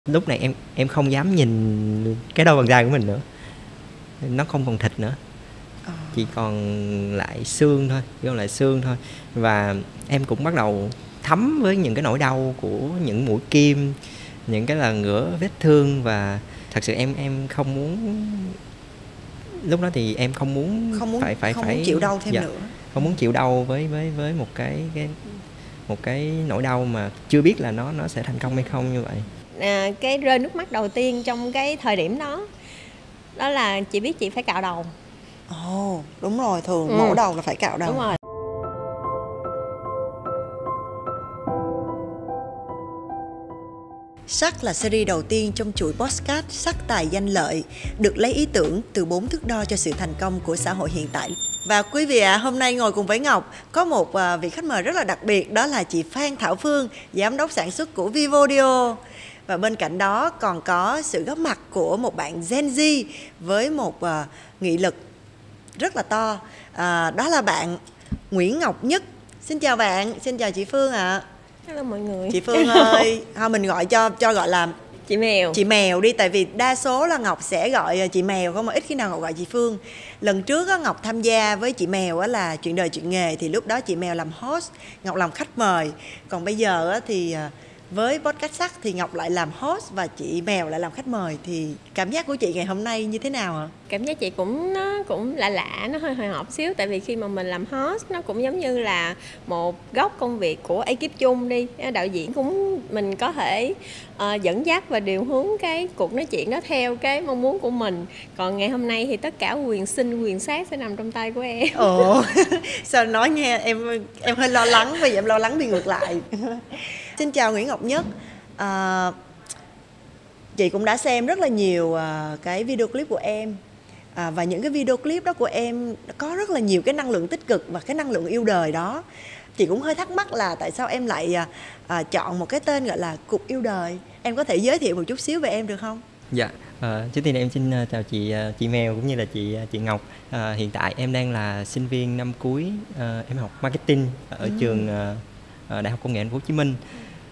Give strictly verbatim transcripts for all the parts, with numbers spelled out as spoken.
Lúc này em em không dám nhìn cái đôi bàn tay của mình nữa. Nó không còn thịt nữa. Ờ. Chỉ còn lại xương thôi, chỉ còn lại xương thôi. Và em cũng bắt đầu thấm với những cái nỗi đau của những mũi kim, những cái lần ngửa vết thương. Và thật sự em em không muốn, lúc đó thì em không muốn Không muốn phải phải không phải muốn chịu đau thêm dạ, nữa. không muốn chịu đau với với với một cái cái một cái nỗi đau mà chưa biết là nó nó sẽ thành công hay không như vậy. À, cái rơi nước mắt đầu tiên trong cái thời điểm đó đó là chị biết chị phải cạo đầu. Ồ, oh, đúng rồi, thường Ừ. mổ đầu là phải cạo đầu. Đúng rồi. Sắc là series đầu tiên trong chuỗi podcast Sắc Tài Danh Lợi, được lấy ý tưởng từ bốn thước đo cho sự thành công của xã hội hiện tại. Và quý vị ạ, à, hôm nay ngồi cùng với Ngọc có một vị khách mời rất là đặc biệt, đó là chị Phan Thảo Phương, giám đốc sản xuất của Vivodio. Và bên cạnh đó còn có sự góp mặt của một bạn Gen Z với một uh, nghị lực rất là to. À, đó là bạn Nguyễn Ngọc Nhất. Xin chào bạn, xin chào chị Phương ạ. À. Hello mọi người. Chị Phương ơi, thôi mình gọi cho cho gọi là chị Mèo. Chị Mèo đi, tại vì đa số là Ngọc sẽ gọi chị Mèo không, mà ít khi nào Ngọc gọi chị Phương. Lần trước á, Ngọc tham gia với chị Mèo á, là Chuyện Đời Chuyện Nghề, thì lúc đó chị Mèo làm host, Ngọc làm khách mời. Còn bây giờ á, thì với podcast Sắc thì Ngọc lại làm host và chị Mèo lại làm khách mời. Thì cảm giác của chị ngày hôm nay như thế nào ạ? Cảm giác chị cũng nó cũng lạ lạ, nó hơi hồi hộp xíu. Tại vì khi mà mình làm host, nó cũng giống như là một góc công việc của ekip chung đi. Đạo diễn cũng mình có thể uh, dẫn dắt và điều hướng cái cuộc nói chuyện đó theo cái mong muốn của mình. Còn ngày hôm nay thì tất cả quyền sinh, quyền sát sẽ nằm trong tay của em. Ồ, sao nói nghe em em hơi lo lắng, bây giờ em lo lắng đi ngược lại. Xin chào Nguyễn Ngọc Nhất. À, chị cũng đã xem rất là nhiều à, cái video clip của em. À, và những cái video clip đó của em có rất là nhiều cái năng lượng tích cực và cái năng lượng yêu đời đó. Chị cũng hơi thắc mắc là tại sao em lại à, à, chọn một cái tên gọi là Cục Yêu Đời. Em có thể giới thiệu một chút xíu về em được không? Dạ, à, trước tiên em xin chào chị chị Mèo cũng như là chị chị Ngọc. À, hiện tại em đang là sinh viên năm cuối, à, em học marketing ở ừ. trường à, Đại học Công nghệ Thành phố Hồ Chí Minh.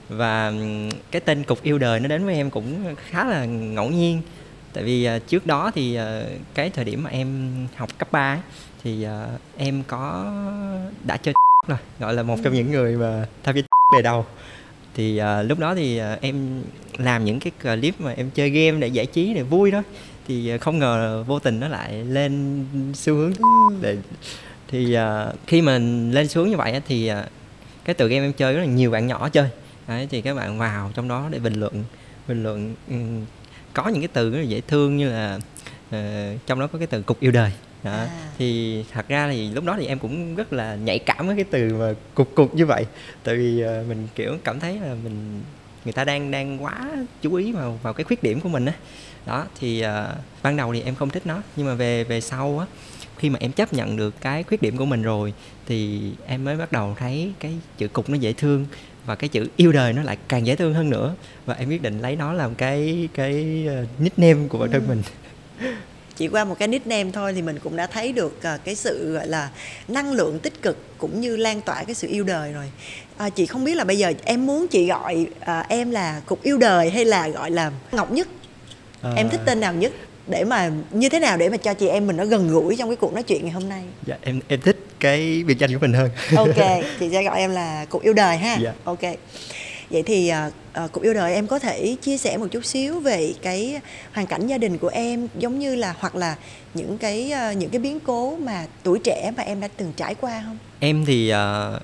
Và cái tên Cục Yêu Đời nó đến với em cũng khá là ngẫu nhiên. Tại vì uh, trước đó thì uh, cái thời điểm mà em học cấp ba ấy, thì uh, em có đã chơi rồi, gọi là một trong những người mà tham gia đề đầu. Thì uh, lúc đó thì uh, em làm những cái clip mà em chơi game để giải trí, để vui thôi. Thì uh, không ngờ vô tình nó lại lên xu hướng để... Thì uh, khi mà lên xuống như vậy thì uh, cái tựa game em chơi rất là nhiều bạn nhỏ chơi. Đấy, thì các bạn vào trong đó để bình luận bình luận um, có những cái từ rất là dễ thương, như là uh, trong đó có cái từ Cục Yêu Đời đó. À. Thì thật ra thì lúc đó thì em cũng rất là nhạy cảm với cái từ mà cục cục như vậy. Tại vì uh, mình kiểu cảm thấy là mình người ta đang đang quá chú ý vào vào cái khuyết điểm của mình á. Đó thì uh, ban đầu thì em không thích nó, nhưng mà về về sau á, khi mà em chấp nhận được cái khuyết điểm của mình rồi thì em mới bắt đầu thấy cái chữ cục nó dễ thương, và cái chữ yêu đời nó lại càng dễ thương hơn nữa. Và em quyết định lấy nó làm cái cái nickname của bản thân mình. Chỉ qua một cái nickname thôi thì mình cũng đã thấy được cái sự gọi là năng lượng tích cực cũng như lan tỏa cái sự yêu đời rồi. À, chị không biết là bây giờ em muốn chị gọi à, em là Cục Yêu Đời hay là gọi là Ngọc Nhất? À... Em thích tên nào nhất? Để mà như thế nào để mà cho chị em mình nó gần gũi trong cái cuộc nói chuyện ngày hôm nay? Dạ, em em thích cái biệt danh của mình hơn. Ok, chị sẽ gọi em là Cục Yêu Đời ha. Dạ. Ok. Vậy thì uh, Cục Yêu Đời, em có thể chia sẻ một chút xíu về cái hoàn cảnh gia đình của em, giống như là hoặc là những cái uh, những cái biến cố mà tuổi trẻ mà em đã từng trải qua không? Em thì uh,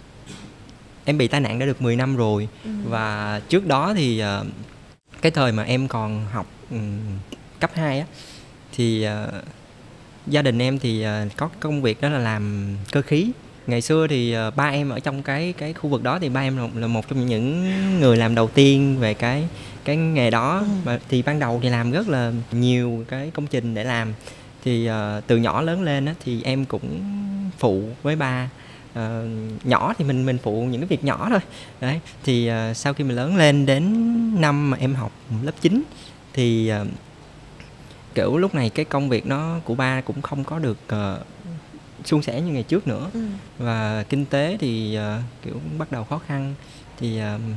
em bị tai nạn đã được mười năm rồi. Ừ. Và trước đó thì uh, cái thời mà em còn học um, cấp hai á, thì uh, gia đình em thì uh, có công việc đó là làm cơ khí. Ngày xưa thì uh, ba em ở trong cái cái khu vực đó, thì ba em là, là một trong những người làm đầu tiên về cái cái nghề đó. Ừ. Mà thì ban đầu thì làm rất là nhiều cái công trình để làm. Thì uh, từ nhỏ lớn lên á, thì em cũng phụ với ba. Uh, nhỏ thì mình mình phụ những cái việc nhỏ thôi. Đấy, thì uh, sau khi mình lớn lên đến năm mà em học lớp chín thì uh, kiểu lúc này cái công việc nó của ba cũng không có được uh, suôn sẻ như ngày trước nữa. Ừ. Và kinh tế thì uh, kiểu bắt đầu khó khăn. Thì uh,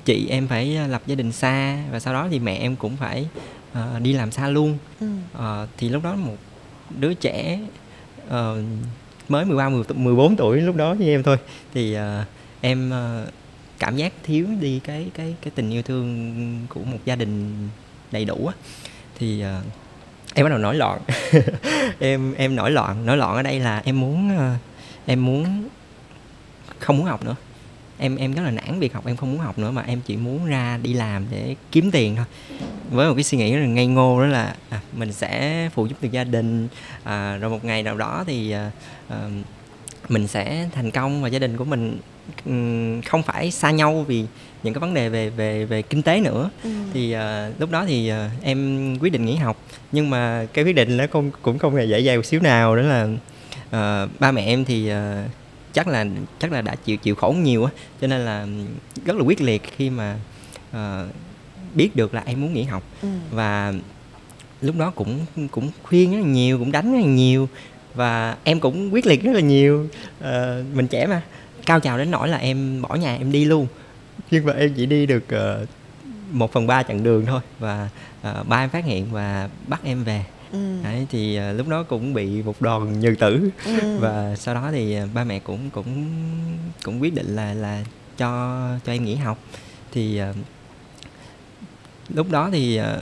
chị em phải lập gia đình xa, và sau đó thì mẹ em cũng phải uh, đi làm xa luôn. ừ. uh, Thì lúc đó một đứa trẻ uh, mới mười ba, mười bốn tuổi lúc đó với em thôi, thì uh, em uh, cảm giác thiếu đi cái cái cái tình yêu thương của một gia đình đầy đủ á. Thì uh, em bắt đầu nổi loạn. em em nổi loạn nổi loạn ở đây là em muốn uh, em muốn không muốn học nữa. Em em rất là nản việc học, em không muốn học nữa, mà em chỉ muốn ra đi làm để kiếm tiền thôi. Với một cái suy nghĩ rất là ngây ngô, đó là à, mình sẽ phụ giúp được gia đình, à, rồi một ngày nào đó thì à, à, mình sẽ thành công, và gia đình của mình um, không phải xa nhau vì những cái vấn đề về về về kinh tế nữa. ừ. Thì uh, lúc đó thì uh, em quyết định nghỉ học, nhưng mà cái quyết định nó không cũng không hề dễ dàng một xíu nào. Đó là uh, ba mẹ em thì uh, chắc là chắc là đã chịu chịu khổ nhiều á, cho nên là rất là quyết liệt khi mà uh, biết được là em muốn nghỉ học. ừ. Và lúc đó cũng cũng khuyên rất là nhiều, cũng đánh rất là nhiều, và em cũng quyết liệt rất là nhiều. uh, mình trẻ mà, cao trào đến nỗi là em bỏ nhà em đi luôn, nhưng mà em chỉ đi được uh, một phần ba chặng đường thôi, và uh, ba em phát hiện và bắt em về. Ừ. Đấy, thì uh, lúc đó cũng bị một đòn như tử. ừ. Và sau đó thì uh, ba mẹ cũng cũng cũng quyết định là là cho cho em nghỉ học. Thì uh, lúc đó thì uh,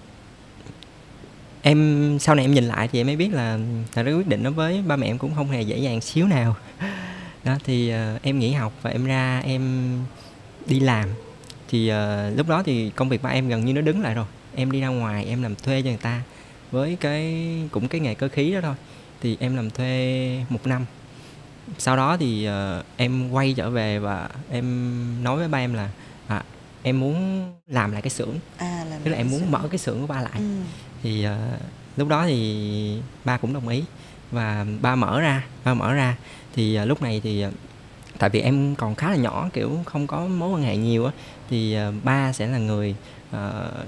em sau này em nhìn lại thì em mới biết là thật ra quyết định đó với ba mẹ em cũng không hề dễ dàng xíu nào. Đó, thì uh, em nghỉ học và em ra em đi làm. Thì uh, lúc đó thì công việc ba em gần như nó đứng lại rồi. Em đi ra ngoài em làm thuê cho người ta với cái cũng cái nghề cơ khí đó thôi. Thì em làm thuê một năm. Sau đó thì uh, em quay trở về và em nói với ba em là à, em muốn làm lại cái xưởng. À, tức là em muốn xưởng. Mở cái xưởng của ba lại. ừ. Thì uh, lúc đó thì ba cũng đồng ý, và ba mở ra ba mở ra thì uh, lúc này thì uh, tại vì em còn khá là nhỏ, kiểu không có mối quan hệ nhiều á, thì uh, ba sẽ là người uh,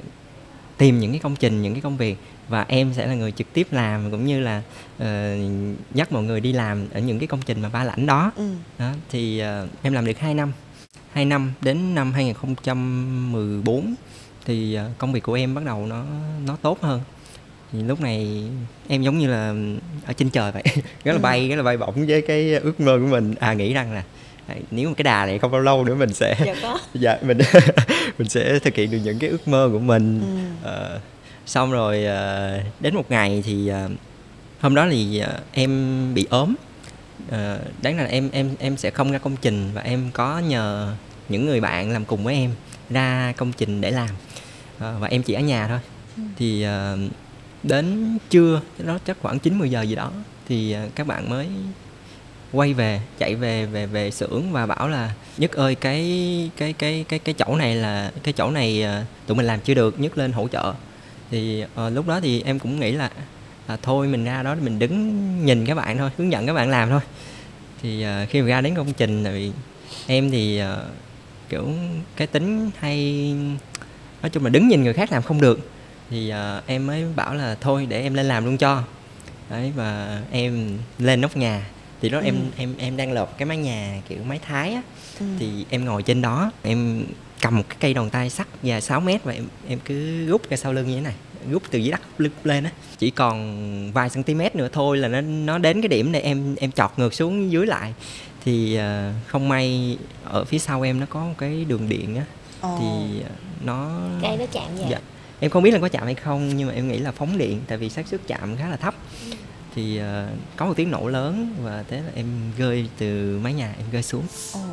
tìm những cái công trình, những cái công việc, và em sẽ là người trực tiếp làm, cũng như là uh, dắt mọi người đi làm ở những cái công trình mà ba lãnh đó. ừ. Đó, thì uh, em làm được hai năm hai năm đến năm hai không một bốn thì uh, công việc của em bắt đầu nó nó tốt hơn. Thì lúc này em giống như là ở trên trời vậy, rất là bay, rất là bay bổng với cái ước mơ của mình. À, nghĩ rằng là nếu mà cái đà này không bao lâu nữa mình sẽ dạ, có. dạ mình mình sẽ thực hiện được những cái ước mơ của mình. ừ. à, xong rồi à, đến một ngày thì à, hôm đó thì à, em bị ốm. à, đáng là em em em sẽ không ra công trình, và em có nhờ những người bạn làm cùng với em ra công trình để làm, à, và em chỉ ở nhà thôi. ừ. Thì à, đến trưa đó chắc khoảng chín mười giờ gì đó thì à, các bạn mới quay về, chạy về về về xưởng và bảo là Nhất ơi, cái cái cái cái cái chỗ này là cái chỗ này tụi mình làm chưa được, Nhất lên hỗ trợ. Thì uh, lúc đó thì em cũng nghĩ là à, thôi mình ra đó mình đứng nhìn các bạn thôi, hướng dẫn các bạn làm thôi. Thì uh, khi mà ra đến công trình thì em thì uh, kiểu cái tính hay nói chung là đứng nhìn người khác làm không được, thì uh, em mới bảo là thôi để em lên làm luôn cho. Đấy, và em lên nóc nhà. Thì đó ừ. em em em đang lợp cái mái nhà kiểu mái Thái á. ừ. Thì em ngồi trên đó, em cầm một cái cây đòn tay sắt dài sáu mét và em em cứ rút ra sau lưng như thế này, rút từ dưới đất lên á. Chỉ còn vài cm nữa thôi là nó nó đến cái điểm này, em em chọt ngược xuống dưới lại. Thì uh, không may ở phía sau em nó có một cái đường điện á. Ồ. Thì nó cây nó chạm vào. Dạ. Em không biết là có chạm hay không, nhưng mà em nghĩ là phóng điện, tại vì xác suất chạm khá là thấp. ừ. Thì uh, có một tiếng nổ lớn và thế là em rơi từ mái nhà, em rơi xuống. oh.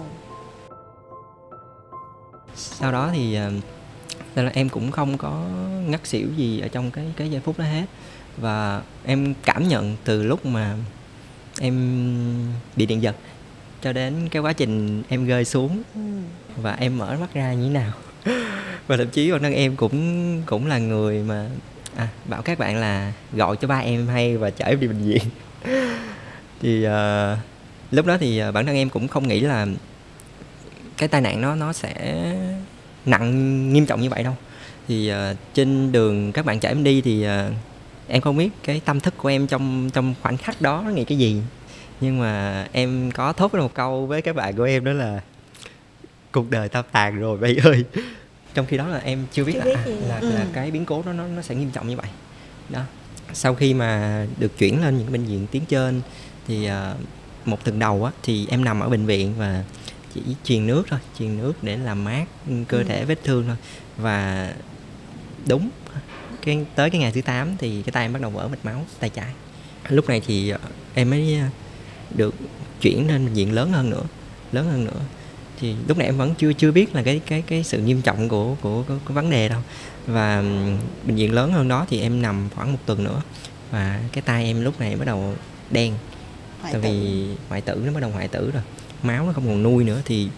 Sau đó thì uh, là em cũng không có ngất xỉu gì ở trong cái cái giây phút đó hết. Và em cảm nhận từ lúc mà em bị điện giật cho đến cái quá trình em rơi xuống ừ. và em mở mắt ra như thế nào. Và thậm chí bản thân em cũng cũng là người mà à, bảo các bạn là gọi cho ba em hay và chở em đi bệnh viện. Thì uh, lúc đó thì bản thân em cũng không nghĩ là cái tai nạn nó nó sẽ nặng nghiêm trọng như vậy đâu. Thì uh, trên đường các bạn chở em đi thì uh, em không biết cái tâm thức của em trong trong khoảnh khắc đó nó nghĩ cái gì, nhưng mà em có thốt ra một câu với các bạn của em, đó là cuộc đời tao tàn rồi bay ơi. Trong khi đó là em chưa biết, Chưa là, biết à, gì. là, Ừ. là cái biến cố đó nó, nó sẽ nghiêm trọng như vậy đó. Sau khi mà được chuyển lên những bệnh viện tuyến trên thì à, một tuần đầu á, thì em nằm ở bệnh viện và chỉ truyền nước thôi, truyền nước để làm mát cơ Ừ. thể vết thương thôi. Và đúng cái tới cái ngày thứ tám thì cái tay em bắt đầu vỡ mạch máu tay trái. Lúc này thì à, em mới à, được chuyển lên bệnh viện lớn hơn nữa, lớn hơn nữa. Thì lúc này em vẫn chưa chưa biết là cái cái cái sự nghiêm trọng của của cái, cái vấn đề đâu. Và ừm, bệnh viện lớn hơn đó thì em nằm khoảng một tuần nữa và cái tay em lúc này bắt đầu đen. Hoại Tại tử. vì hoại tử, nó bắt đầu hoại tử rồi, máu nó không còn nuôi nữa thì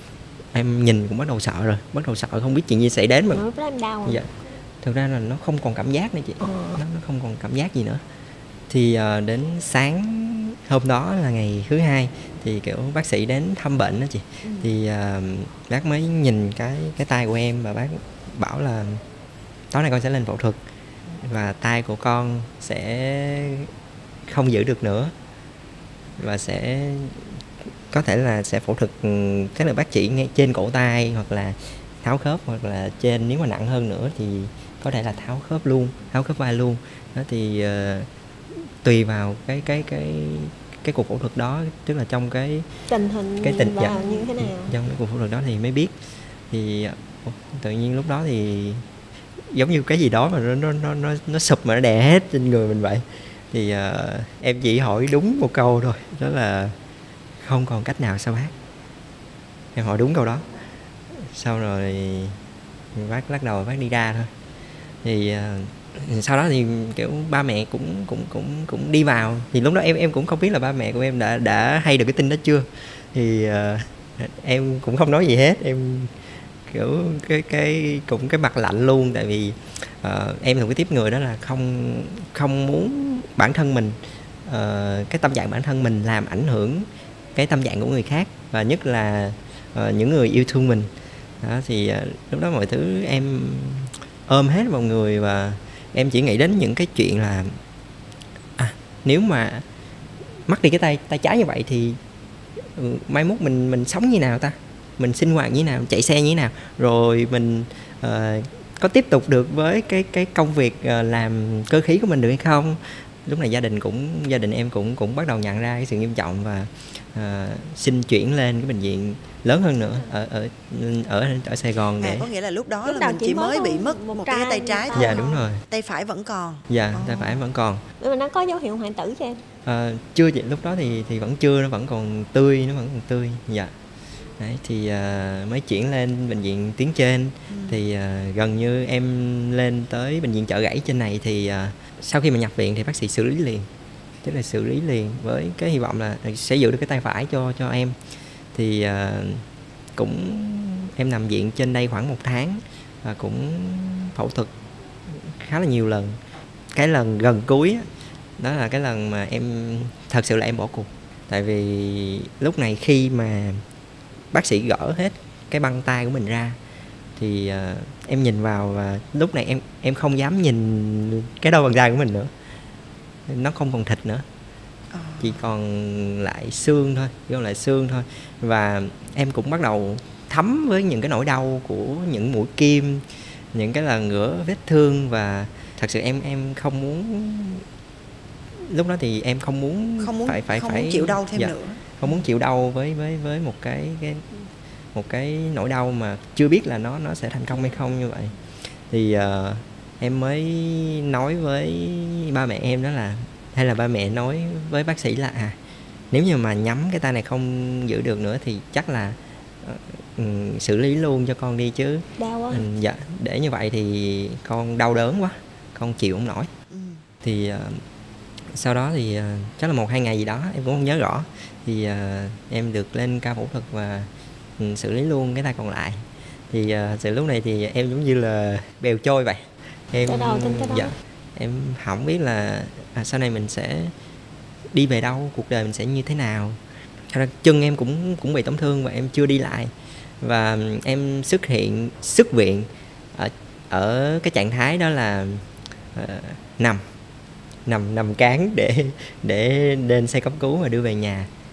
em nhìn cũng bắt đầu sợ rồi, bắt đầu sợ không biết chuyện gì xảy đến mà. Lúc đó em đau. Dạ. Thực ra là nó không còn cảm giác nữa chị. Ờ. Nó, nó không còn cảm giác gì nữa. Thì uh, đến sáng hôm đó là ngày thứ hai thì kiểu bác sĩ đến thăm bệnh đó chị. Ừ. Thì uh, bác mới nhìn cái cái tay của em và bác bảo là tối nay con sẽ lên phẫu thuật và tay của con sẽ không giữ được nữa và sẽ có thể là sẽ phẫu thuật các là bác chỉ ngay trên cổ tay hoặc là tháo khớp, hoặc là trên nếu mà nặng hơn nữa thì có thể là tháo khớp luôn, tháo khớp vai luôn đó. Thì uh, tùy vào cái cái cái cái cuộc phẫu thuật đó, tức là trong cái Tình hình cái tình vào dạ, như thế nào. trong cái cuộc phẫu thuật đó thì mới biết. Thì uh, tự nhiên lúc đó thì giống như cái gì đó mà nó nó nó nó, nó sụp mà nó đè hết trên người mình vậy. Thì uh, em chỉ hỏi đúng một câu thôi, đó là không còn cách nào sao bác. Em hỏi đúng câu đó. Sau rồi bác lắc đầu bác đi ra thôi. Thì uh, sau đó thì kiểu ba mẹ cũng cũng cũng cũng đi vào. Thì lúc đó em em cũng không biết là ba mẹ của em đã đã hay được cái tin đó chưa. Thì uh, em cũng không nói gì hết. Em kiểu cái cái cũng cái mặt lạnh luôn. Tại vì uh, em là cái tiếp người đó là không không muốn bản thân mình, uh, cái tâm trạng bản thân mình làm ảnh hưởng cái tâm trạng của người khác, và nhất là uh, những người yêu thương mình đó. Thì uh, lúc đó mọi thứ em ôm hết vào người và em chỉ nghĩ đến những cái chuyện là à, nếu mà mất đi cái tay tay trái như vậy thì ừ, mai mốt mình mình sống như nào ta, mình sinh hoạt như thế nào, chạy xe như thế nào, rồi mình uh, có tiếp tục được với cái cái công việc uh, làm cơ khí của mình được hay không. Lúc này gia đình cũng gia đình em cũng cũng bắt đầu nhận ra cái sự nghiêm trọng và uh, xin chuyển lên cái bệnh viện lớn hơn nữa ở ở ở ở Sài Gòn. À, để có nghĩa là lúc đó Lúc là đầu mình chỉ chỉ mới mới có bị mất một một cái tay tay trái thôi. thôi. Dạ đúng rồi. Tay phải vẫn còn. Dạ, Ồ. tay phải vẫn còn. Nhưng mà nó có dấu hiệu hoại tử cho em. À, chưa chị, lúc đó thì thì vẫn chưa, nó vẫn còn tươi, nó vẫn còn tươi. Dạ. Đấy, thì uh, mới chuyển lên bệnh viện tuyến trên. Ừ. Thì uh, gần như em lên tới bệnh viện Chợ Gãy trên này thì uh, sau khi mà nhập viện thì bác sĩ xử lý liền, tức là xử lý liền với cái hy vọng là sẽ giữ được cái tay phải cho cho em. Thì uh, cũng em nằm viện trên đây khoảng một tháng và cũng phẫu thuật khá là nhiều lần. Cái lần gần cuối đó, đó là cái lần mà em thật sự là em bỏ cuộc. Tại vì lúc này khi mà bác sĩ gỡ hết cái băng tay của mình ra thì uh, em nhìn vào và lúc này em em không dám nhìn cái đôi bàn tay của mình nữa. Nó không còn thịt nữa, chỉ còn lại xương thôi, chỉ còn lại xương thôi. Và em cũng bắt đầu thấm với những cái nỗi đau của những mũi kim, những cái lần ngửa vết thương. Và thật sự em em không muốn, lúc đó thì em không muốn không muốn phải phải không phải muốn chịu đau thêm dạ, nữa. không muốn chịu đau với với với một cái cái một cái nỗi đau mà chưa biết là nó nó sẽ thành công hay không như vậy. Thì uh, em mới nói với ba mẹ em đó là, hay là ba mẹ nói với bác sĩ là à, nếu như mà nhắm cái tay này không giữ được nữa thì chắc là uh, xử lý luôn cho con đi chứ. Đau quá. Ừ, dạ, để như vậy thì con đau đớn quá, con chịu không nổi. Ừ. Thì uh, sau đó thì uh, chắc là một hai ngày gì đó em cũng không nhớ rõ. Thì uh, em được lên ca phẫu thuật và um, xử lý luôn cái tay còn lại. Thì uh, từ lúc này thì em giống như là bèo trôi vậy. Em tới đầu tính tới đó. Dạ, em không biết là à, sau này mình sẽ đi về đâu, cuộc đời mình sẽ như thế nào. Chân em cũng cũng bị tổn thương và em chưa đi lại. Và em xuất hiện xuất viện ở, ở cái trạng thái đó là uh, nằm nằm nằm cán để để lên xe cấp cứu và đưa về nhà.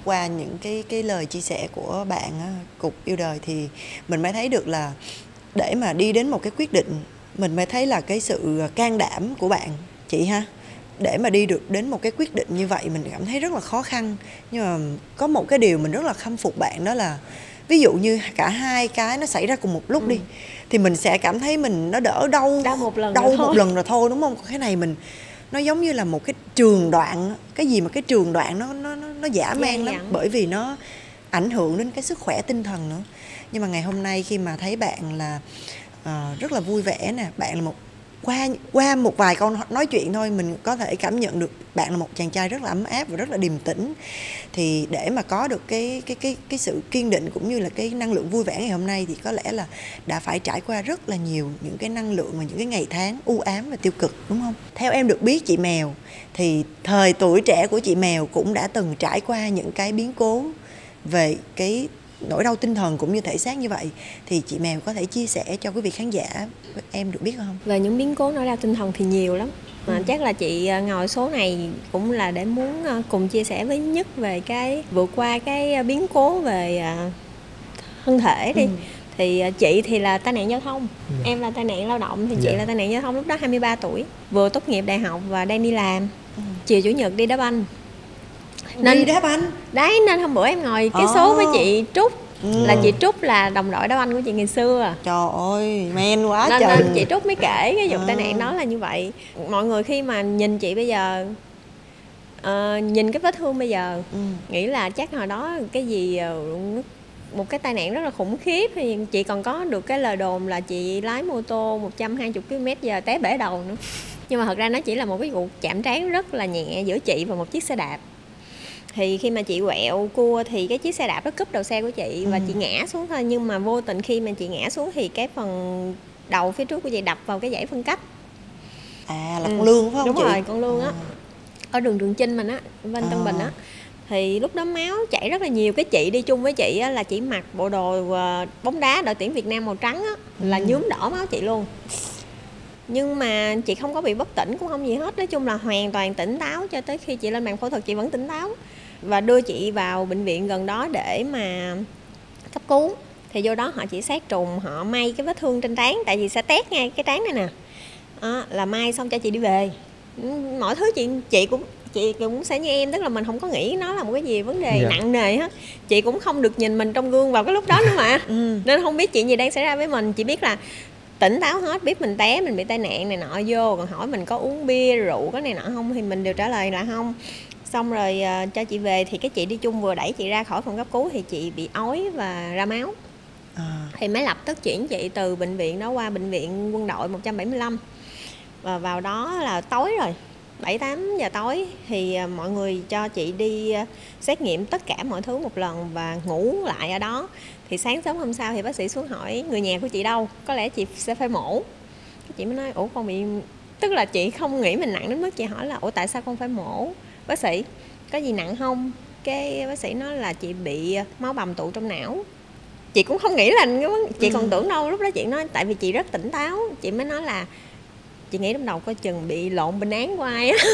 qua những cái cái lời chia sẻ của bạn á, Cục Yêu Đời, thì mình mới thấy được là để mà đi đến một cái quyết định, mình mới thấy là cái sự can đảm của bạn chị ha. Để mà đi được đến một cái quyết định như vậy mình cảm thấy rất là khó khăn. Nhưng mà có một cái điều mình rất là khâm phục bạn, đó là ví dụ như cả hai cái nó xảy ra cùng một lúc ừ. đi, thì mình sẽ cảm thấy mình nó đỡ đau đau một lần đau rồi một thôi. lần rồi thôi, đúng không? Cái này mình nó giống như là một cái trường đoạn, cái gì mà cái trường đoạn nó nó nó, nó dã man lắm, bởi vì nó ảnh hưởng đến cái sức khỏe tinh thần nữa. Nhưng mà ngày hôm nay khi mà thấy bạn là uh, rất là vui vẻ nè, bạn là một qua qua một vài câu nói chuyện thôi mình có thể cảm nhận được bạn là một chàng trai rất là ấm áp và rất là điềm tĩnh. Thì để mà có được cái cái cái cái sự kiên định cũng như là cái năng lượng vui vẻ ngày hôm nay thì có lẽ là đã phải trải qua rất là nhiều những cái năng lượng và những cái ngày tháng u ám và tiêu cực, đúng không? Theo em được biết chị Mèo thì thời tuổi trẻ của chị Mèo cũng đã từng trải qua những cái biến cố về cái nỗi đau tinh thần cũng như thể xác như vậy, thì chị Mèo có thể chia sẻ cho quý vị khán giả em được biết không? Về những biến cố nỗi đau tinh thần thì nhiều lắm, mà ừ. chắc là chị ngồi số này cũng là để muốn cùng chia sẻ với Nhất về cái vượt qua cái biến cố về thân thể đi. ừ. Thì chị thì là tai nạn giao thông, ừ. em là tai nạn lao động, thì chị dạ. là tai nạn giao thông lúc đó hai mươi ba tuổi, vừa tốt nghiệp đại học và đang đi làm. ừ. Chiều chủ nhật đi đá banh. Nên, đi đá banh? Đấy, nên hôm bữa em ngồi cái oh. số với chị Trúc. ừ. Là chị Trúc là đồng đội đá banh của chị ngày xưa. Trời ơi, men quá nên, trời. Nên chị Trúc mới kể cái vụ à. tai nạn đó là như vậy. Mọi người khi mà nhìn chị bây giờ, uh, nhìn cái vết thương bây giờ, ừ. nghĩ là chắc hồi đó cái gì một cái tai nạn rất là khủng khiếp. Thì chị còn có được cái lời đồn là chị lái mô tô một trăm hai mươi ki lô mét giờ té bể đầu nữa. Nhưng mà thật ra nó chỉ là một cái vụ chạm trán rất là nhẹ giữa chị và một chiếc xe đạp. Thì khi mà chị quẹo cua thì cái chiếc xe đạp nó cúp đầu xe của chị và ừ. chị ngã xuống thôi. Nhưng mà vô tình khi mà chị ngã xuống thì cái phần đầu phía trước của chị đập vào cái dãy phân cách. À là ừ. con Lương phải không? Đúng chị? Rồi, con Lương á. À. Ở đường Trường Chinh mình á, bên à. Tân Bình á. Thì lúc đó máu chảy rất là nhiều. Cái chị đi chung với chị á, là chị mặc bộ đồ bóng đá đội tuyển Việt Nam màu trắng á, là ừ. nhuốm đỏ máu chị luôn. Nhưng mà chị không có bị bất tỉnh cũng không gì hết. Nói chung là hoàn toàn tỉnh táo cho tới khi chị lên bàn phẫu thuật chị vẫn tỉnh táo. Và đưa chị vào bệnh viện gần đó để mà cấp cứu. Thì vô đó họ chỉ sát trùng, họ may cái vết thương trên trán, tại vì sẽ tét ngay cái trán này nè. Đó, là may xong cho chị đi về. Mọi thứ chị chị cũng chị cũng sẽ như em, tức là mình không có nghĩ nó là một cái gì vấn đề yeah. nặng nề hết. Chị cũng không được nhìn mình trong gương vào cái lúc đó nữa mà. ừ. Nên không biết chuyện gì đang xảy ra với mình. Chị biết là tỉnh táo hết, biết mình té, mình bị tai nạn này nọ vô. Còn hỏi mình có uống bia, rượu cái này nọ không thì mình đều trả lời là không. Xong rồi uh, cho chị về thì cái chị đi chung vừa đẩy chị ra khỏi phòng cấp cứu thì chị bị ói và ra máu. à. Thì mới lập tức chuyển chị từ bệnh viện đó qua bệnh viện Quân đội một trăm bảy mươi lăm. Và vào đó là tối rồi, bảy tám giờ tối thì uh, mọi người cho chị đi uh, xét nghiệm tất cả mọi thứ một lần và ngủ lại ở đó. Thì sáng sớm hôm sau thì bác sĩ xuống hỏi người nhà của chị đâu, có lẽ chị sẽ phải mổ. Chị mới nói ủa con bị, tức là chị không nghĩ mình nặng đến mức chị hỏi là ủa tại sao con phải mổ bác sĩ, có gì nặng không? Cái bác sĩ nói là chị bị máu bầm tụ trong não. Chị cũng không nghĩ là chị ừ. còn tưởng đâu. Lúc đó chị nói tại vì chị rất tỉnh táo, chị mới nói là chị nghĩ trong đầu có chừng bị lộn bệnh án của ai á.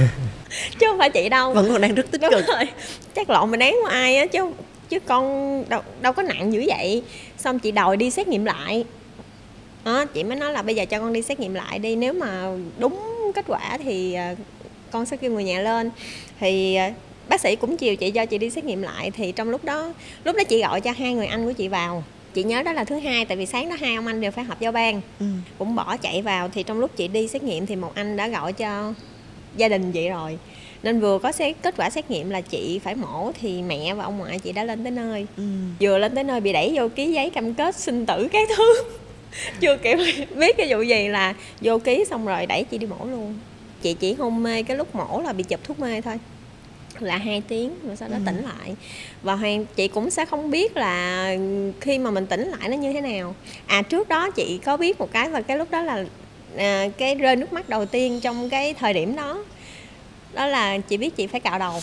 Chứ không phải chị đâu. Vẫn còn đang rất tích cực. Rồi. Chắc lộn bệnh án của ai á chứ chứ con đâu, đâu có nặng dữ vậy. Xong chị đòi đi xét nghiệm lại. Đó, chị mới nói là bây giờ cho con đi xét nghiệm lại đi, nếu mà đúng kết quả thì con sẽ kêu người nhà lên. Thì bác sĩ cũng chiều chị cho chị đi xét nghiệm lại. Thì trong lúc đó lúc đó chị gọi cho hai người anh của chị vào. Chị nhớ đó là thứ hai, tại vì sáng đó hai ông anh đều phải họp giao ban. ừ. Cũng bỏ chạy vào. Thì trong lúc chị đi xét nghiệm thì một anh đã gọi cho gia đình chị rồi. Nên vừa có xét, kết quả xét nghiệm là chị phải mổ thì mẹ và ông ngoại chị đã lên tới nơi. ừ. Vừa lên tới nơi bị đẩy vô ký giấy cam kết sinh tử các thứ. Chưa kịp biết cái vụ gì là vô ký xong rồi đẩy chị đi mổ luôn. Chị chỉ hôn mê cái lúc mổ là bị chụp thuốc mê thôi, là hai tiếng rồi sau đó ừ. tỉnh lại. Và Hoàng chị cũng sẽ không biết là khi mà mình tỉnh lại nó như thế nào. À trước đó chị có biết một cái, và cái lúc đó là à, cái rơi nước mắt đầu tiên trong cái thời điểm đó. Đó là chị biết chị phải cạo đầu.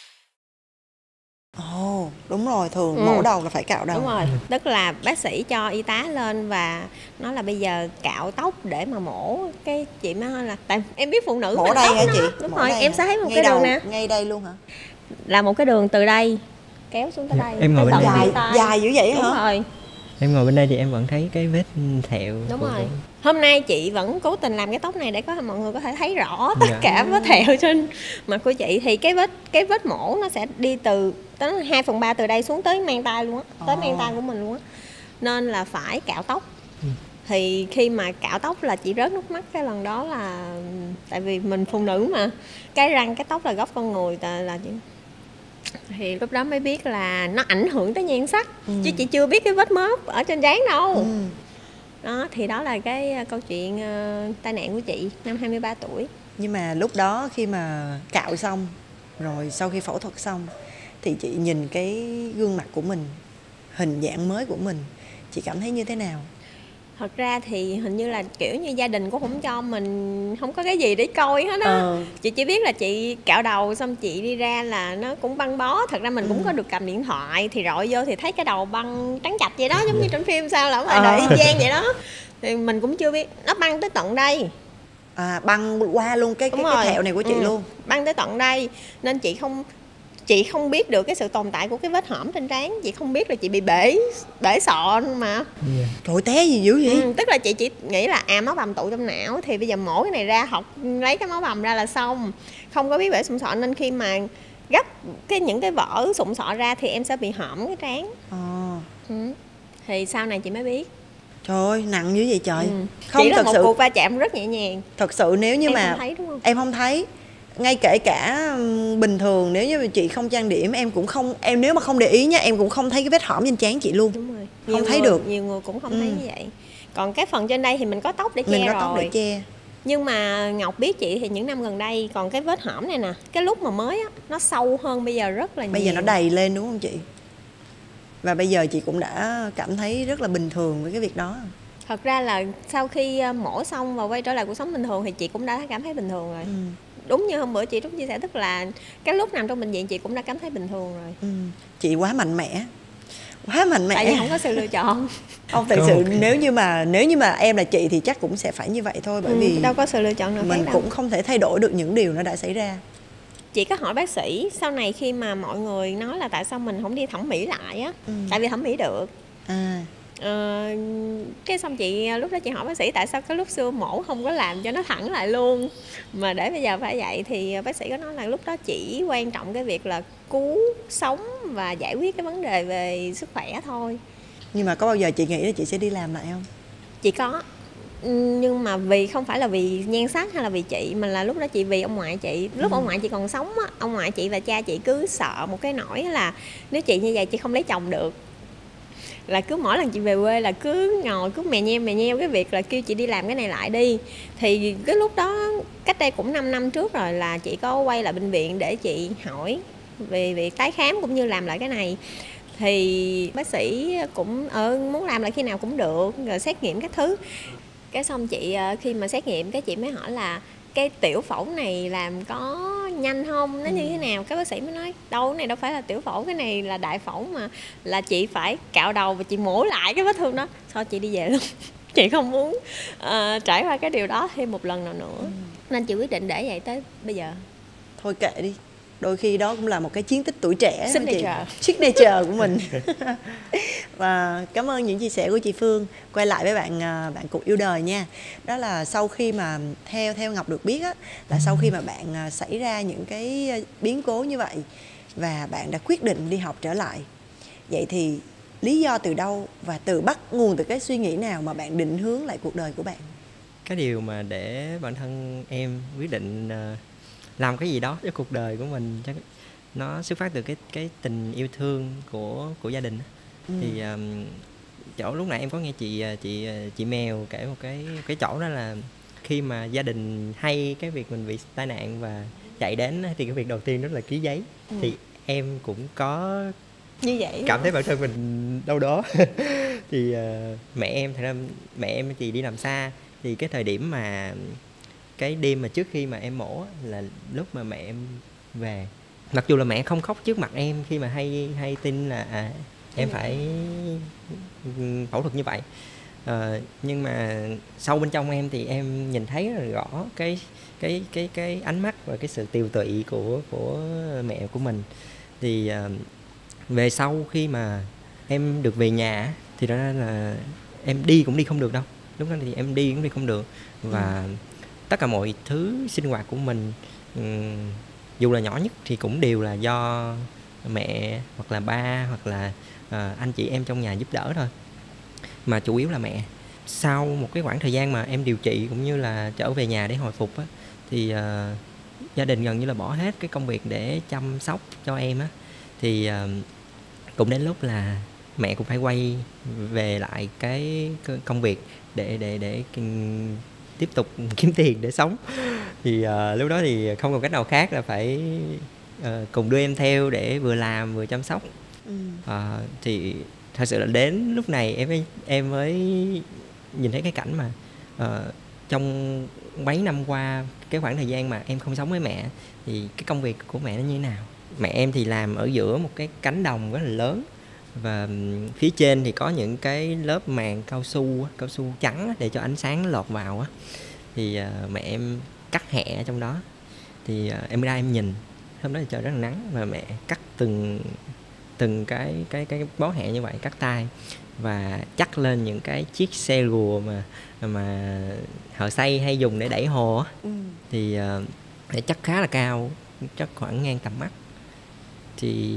Ồ, oh, đúng rồi, thường ừ. mổ đầu là phải cạo đầu. Đúng rồi, tức là bác sĩ cho y tá lên và nói là bây giờ cạo tóc để mà mổ. Cái chị mới nói là, tại em biết phụ nữ mổ đây hả chị? Đúng mổ rồi, em sẽ thấy một ngay cái đầu, đường nè. Ngay đây luôn hả? Là một cái đường từ đây kéo xuống tới đây. Em ngồi tới bên tận đây Dài, hai tay. dài dữ vậy Đúng hả? rồi. Em ngồi bên đây thì em vẫn thấy cái vết thẹo. Đúng của- rồi. Hôm nay chị vẫn cố tình làm cái tóc này để có mọi người có thể thấy rõ tất Dạ. cả vết thẹo trên mặt của chị. Thì cái vết cái vết mổ nó sẽ đi từ tới hai phần ba từ đây xuống tới mang tay luôn á, tới Ồ. mang tay của mình luôn á. Nên là phải cạo tóc. Ừ. Thì khi mà cạo tóc là chị rớt nước mắt cái lần đó là tại vì mình phụ nữ mà, cái răng cái tóc là gốc con người là, là chị thì lúc đó mới biết là nó ảnh hưởng tới nhan sắc. Ừ. Chứ chị chưa biết cái vết mớp ở trên trán đâu. Ừ. Đó thì đó là cái uh, câu chuyện uh, tai nạn của chị năm hai mươi ba tuổi. Nhưng mà lúc đó khi mà cạo xong rồi, sau khi phẫu thuật xong thì chị nhìn cái gương mặt của mình, hình dạng mới của mình, chị cảm thấy như thế nào? Thật ra thì hình như là kiểu như gia đình cũng không cho mình, không có cái gì để coi hết á. Ờ. Chị chỉ biết là chị cạo đầu xong chị đi ra là nó cũng băng bó. Thật ra mình Ừ. cũng có được cầm điện thoại thì rọi vô thì thấy cái đầu băng trắng chạch vậy đó, giống như trong phim sao là ở ngoài Ờ. đời y chang vậy đó. Thì mình cũng chưa biết nó băng tới tận đây. À, băng qua luôn cái cái, Đúng cái rồi. thẹo này của chị Ừ, luôn. băng tới tận đây nên chị không chị không biết được cái sự tồn tại của cái vết hõm trên trán. Chị không biết là chị bị bể bể sọ mà. Dạ. Trời, té gì dữ vậy? Ừ, tức là chị chỉ nghĩ là à máu bầm tụ trong não thì bây giờ mổ cái này ra, học lấy cái máu bầm ra là xong, không có biết bể sụn sọ. Nên khi mà gấp cái những cái vỡ sụn sọ ra thì em sẽ bị hõm cái trán. Ờ. Ừ. Thì sau này chị mới biết. Trời ơi, nặng dữ vậy trời. Ừ. Không, Chỉ là thật một sự cuộc va chạm rất nhẹ nhàng. thật sự nếu như Em mà không thấy đúng không? em không thấy, ngay kể cả ừm, bình thường nếu như mà chị không trang điểm em cũng không, em nếu mà không để ý nha, em cũng không thấy cái vết hõm trên trán chị luôn. Đúng rồi. Không Nhiều thấy người, được. Nhiều người cũng không Ừ. thấy như vậy. Còn cái phần trên đây thì mình có tóc để che Mình có rồi. tóc để che. Nhưng mà Ngọc biết chị thì những năm gần đây còn cái vết hõm này nè, cái lúc mà mới á, nó sâu hơn bây giờ rất là nhiều. Bây giờ nó đầy lên đúng không chị? Và bây giờ chị cũng đã cảm thấy rất là bình thường với cái việc đó. Thật ra là sau khi uh, mổ xong và quay trở lại cuộc sống bình thường thì chị cũng đã cảm thấy bình thường rồi. Ừ. Đúng như hôm bữa chị Trúc chia sẻ, tức là cái lúc nằm trong bệnh viện chị cũng đã cảm thấy bình thường rồi. Ừ. Chị quá mạnh mẽ, quá mạnh mẽ. Tại vì không có sự lựa chọn. Không, thật Có sự một cái- nếu như mà nếu như mà em là chị thì chắc cũng sẽ phải như vậy thôi, bởi Ừ, vì đâu có sự lựa chọn nào mình khác đâu. cũng không thể thay đổi được những điều nó đã xảy ra. Chị có hỏi bác sĩ sau này khi mà mọi người nói là tại sao mình không đi thẩm mỹ lại á. Ừ. Tại vì thẩm mỹ được. À, Ờ, cái xong chị lúc đó chị hỏi bác sĩ tại sao cái lúc xưa mổ không có làm cho nó thẳng lại luôn mà để bây giờ phải vậy, thì bác sĩ có nói là lúc đó chỉ quan trọng cái việc là cứu sống và giải quyết cái vấn đề về sức khỏe thôi. nhưng mà có bao giờ chị nghĩ là chị sẽ đi làm lại không? Chị có. Ừ, nhưng mà vì không phải là vì nhan sắc hay là vì chị, mà là lúc đó chị vì ông ngoại chị. Lúc Ừ. ông ngoại chị còn sống á, ông ngoại chị và cha chị cứ sợ một cái nỗi là nếu chị như vậy chị không lấy chồng được, là cứ mỗi lần chị về quê là cứ ngồi cứ mè nheo mè nheo cái việc là kêu chị đi làm cái này lại đi. Thì cái lúc đó cách đây cũng năm năm trước rồi là chị có quay lại bệnh viện để chị hỏi về việc tái khám cũng như làm lại cái này. Thì bác sĩ cũng ờ, muốn làm lại khi nào cũng được, rồi xét nghiệm các thứ. Cái xong chị ờ, khi mà xét nghiệm cái chị mới hỏi là cái tiểu phẫu này làm có nhanh không, nó như thế nào. Cái bác sĩ mới nói đâu, cái này đâu phải là tiểu phẫu, cái này là đại phẫu mà, là chị phải cạo đầu và chị mổ lại cái vết thương đó. Sao chị đi về luôn. Chị không muốn uh, trải qua cái điều đó thêm một lần nào nữa. Ừ. Nên chị quyết định để vậy tới bây giờ. Thôi kệ đi, đôi khi đó cũng là một cái chiến tích tuổi trẻ. Signature. Chị. Signature của mình. Và cảm ơn những chia sẻ của chị Phương. Quay lại với bạn bạn Cục Yêu Đời nha. Đó là sau khi mà theo theo Ngọc được biết á, là sau khi mà bạn xảy ra những cái biến cố như vậy và bạn đã quyết định đi học trở lại. Vậy thì lý do từ đâu và từ bắt nguồn từ cái suy nghĩ nào mà bạn định hướng lại cuộc đời của bạn? Cái điều mà để bản thân em quyết định uh, làm cái gì đó cho cuộc đời của mình chắc nó xuất phát từ cái cái tình yêu thương của của gia đình. Ừ. Thì um, chỗ lúc nãy em có nghe chị chị chị Mèo kể một cái cái chỗ đó là khi mà gia đình hay cái việc mình bị tai nạn và chạy đến thì cái việc đầu tiên đó là ký giấy. Ừ. Thì em cũng có như vậy cảm thấy bản thân mình đâu đó. Thì uh, mẹ em thật ra mẹ em thì đi làm xa, thì cái thời điểm mà cái đêm mà trước khi mà em mổ là lúc mà mẹ em về, mặc dù là mẹ không khóc trước mặt em khi mà hay hay tin là à, em phải phẫu thuật như vậy, à, nhưng mà sâu bên trong em thì em nhìn thấy rất là rõ cái cái cái cái ánh mắt và cái sự tiều tụy của của mẹ của mình. Thì uh, về sau khi mà em được về nhà thì đó là em đi cũng đi không được đâu, lúc đó thì em đi cũng đi không được, và ừ. tất cả mọi thứ sinh hoạt của mình um, dù là nhỏ nhất thì cũng đều là do mẹ hoặc là ba hoặc là uh, anh chị em trong nhà giúp đỡ thôi, mà chủ yếu là mẹ. Sau một cái khoảng thời gian mà em điều trị cũng như là trở về nhà để hồi phục á, thì uh, gia đình gần như là bỏ hết cái công việc để chăm sóc cho em á, thì uh, cũng đến lúc là mẹ cũng phải quay về lại cái công việc để để để tiếp tục kiếm tiền để sống. Thì uh, lúc đó thì không còn cách nào khác là phải uh, cùng đưa em theo để vừa làm vừa chăm sóc. ừ. uh, thì thật sự là đến lúc này em mới, em mới nhìn thấy cái cảnh mà uh, trong mấy năm qua, cái khoảng thời gian mà em không sống với mẹ thì cái công việc của mẹ nó như thế nào. Mẹ em thì làm ở giữa một cái cánh đồng rất là lớn, và phía trên thì có những cái lớp màng cao su cao su trắng để cho ánh sáng lọt vào á. Thì uh, mẹ em cắt hẹ ở trong đó, thì uh, em ra em nhìn, hôm đó thì trời rất là nắng, và mẹ cắt từng từng cái cái cái bó hẹ như vậy, cắt tay và chắc lên những cái chiếc xe rùa mà mà thợ xây hay dùng để đẩy hồ á. ừ. Thì uh, để chắc khá là cao, chắc khoảng ngang tầm mắt. Thì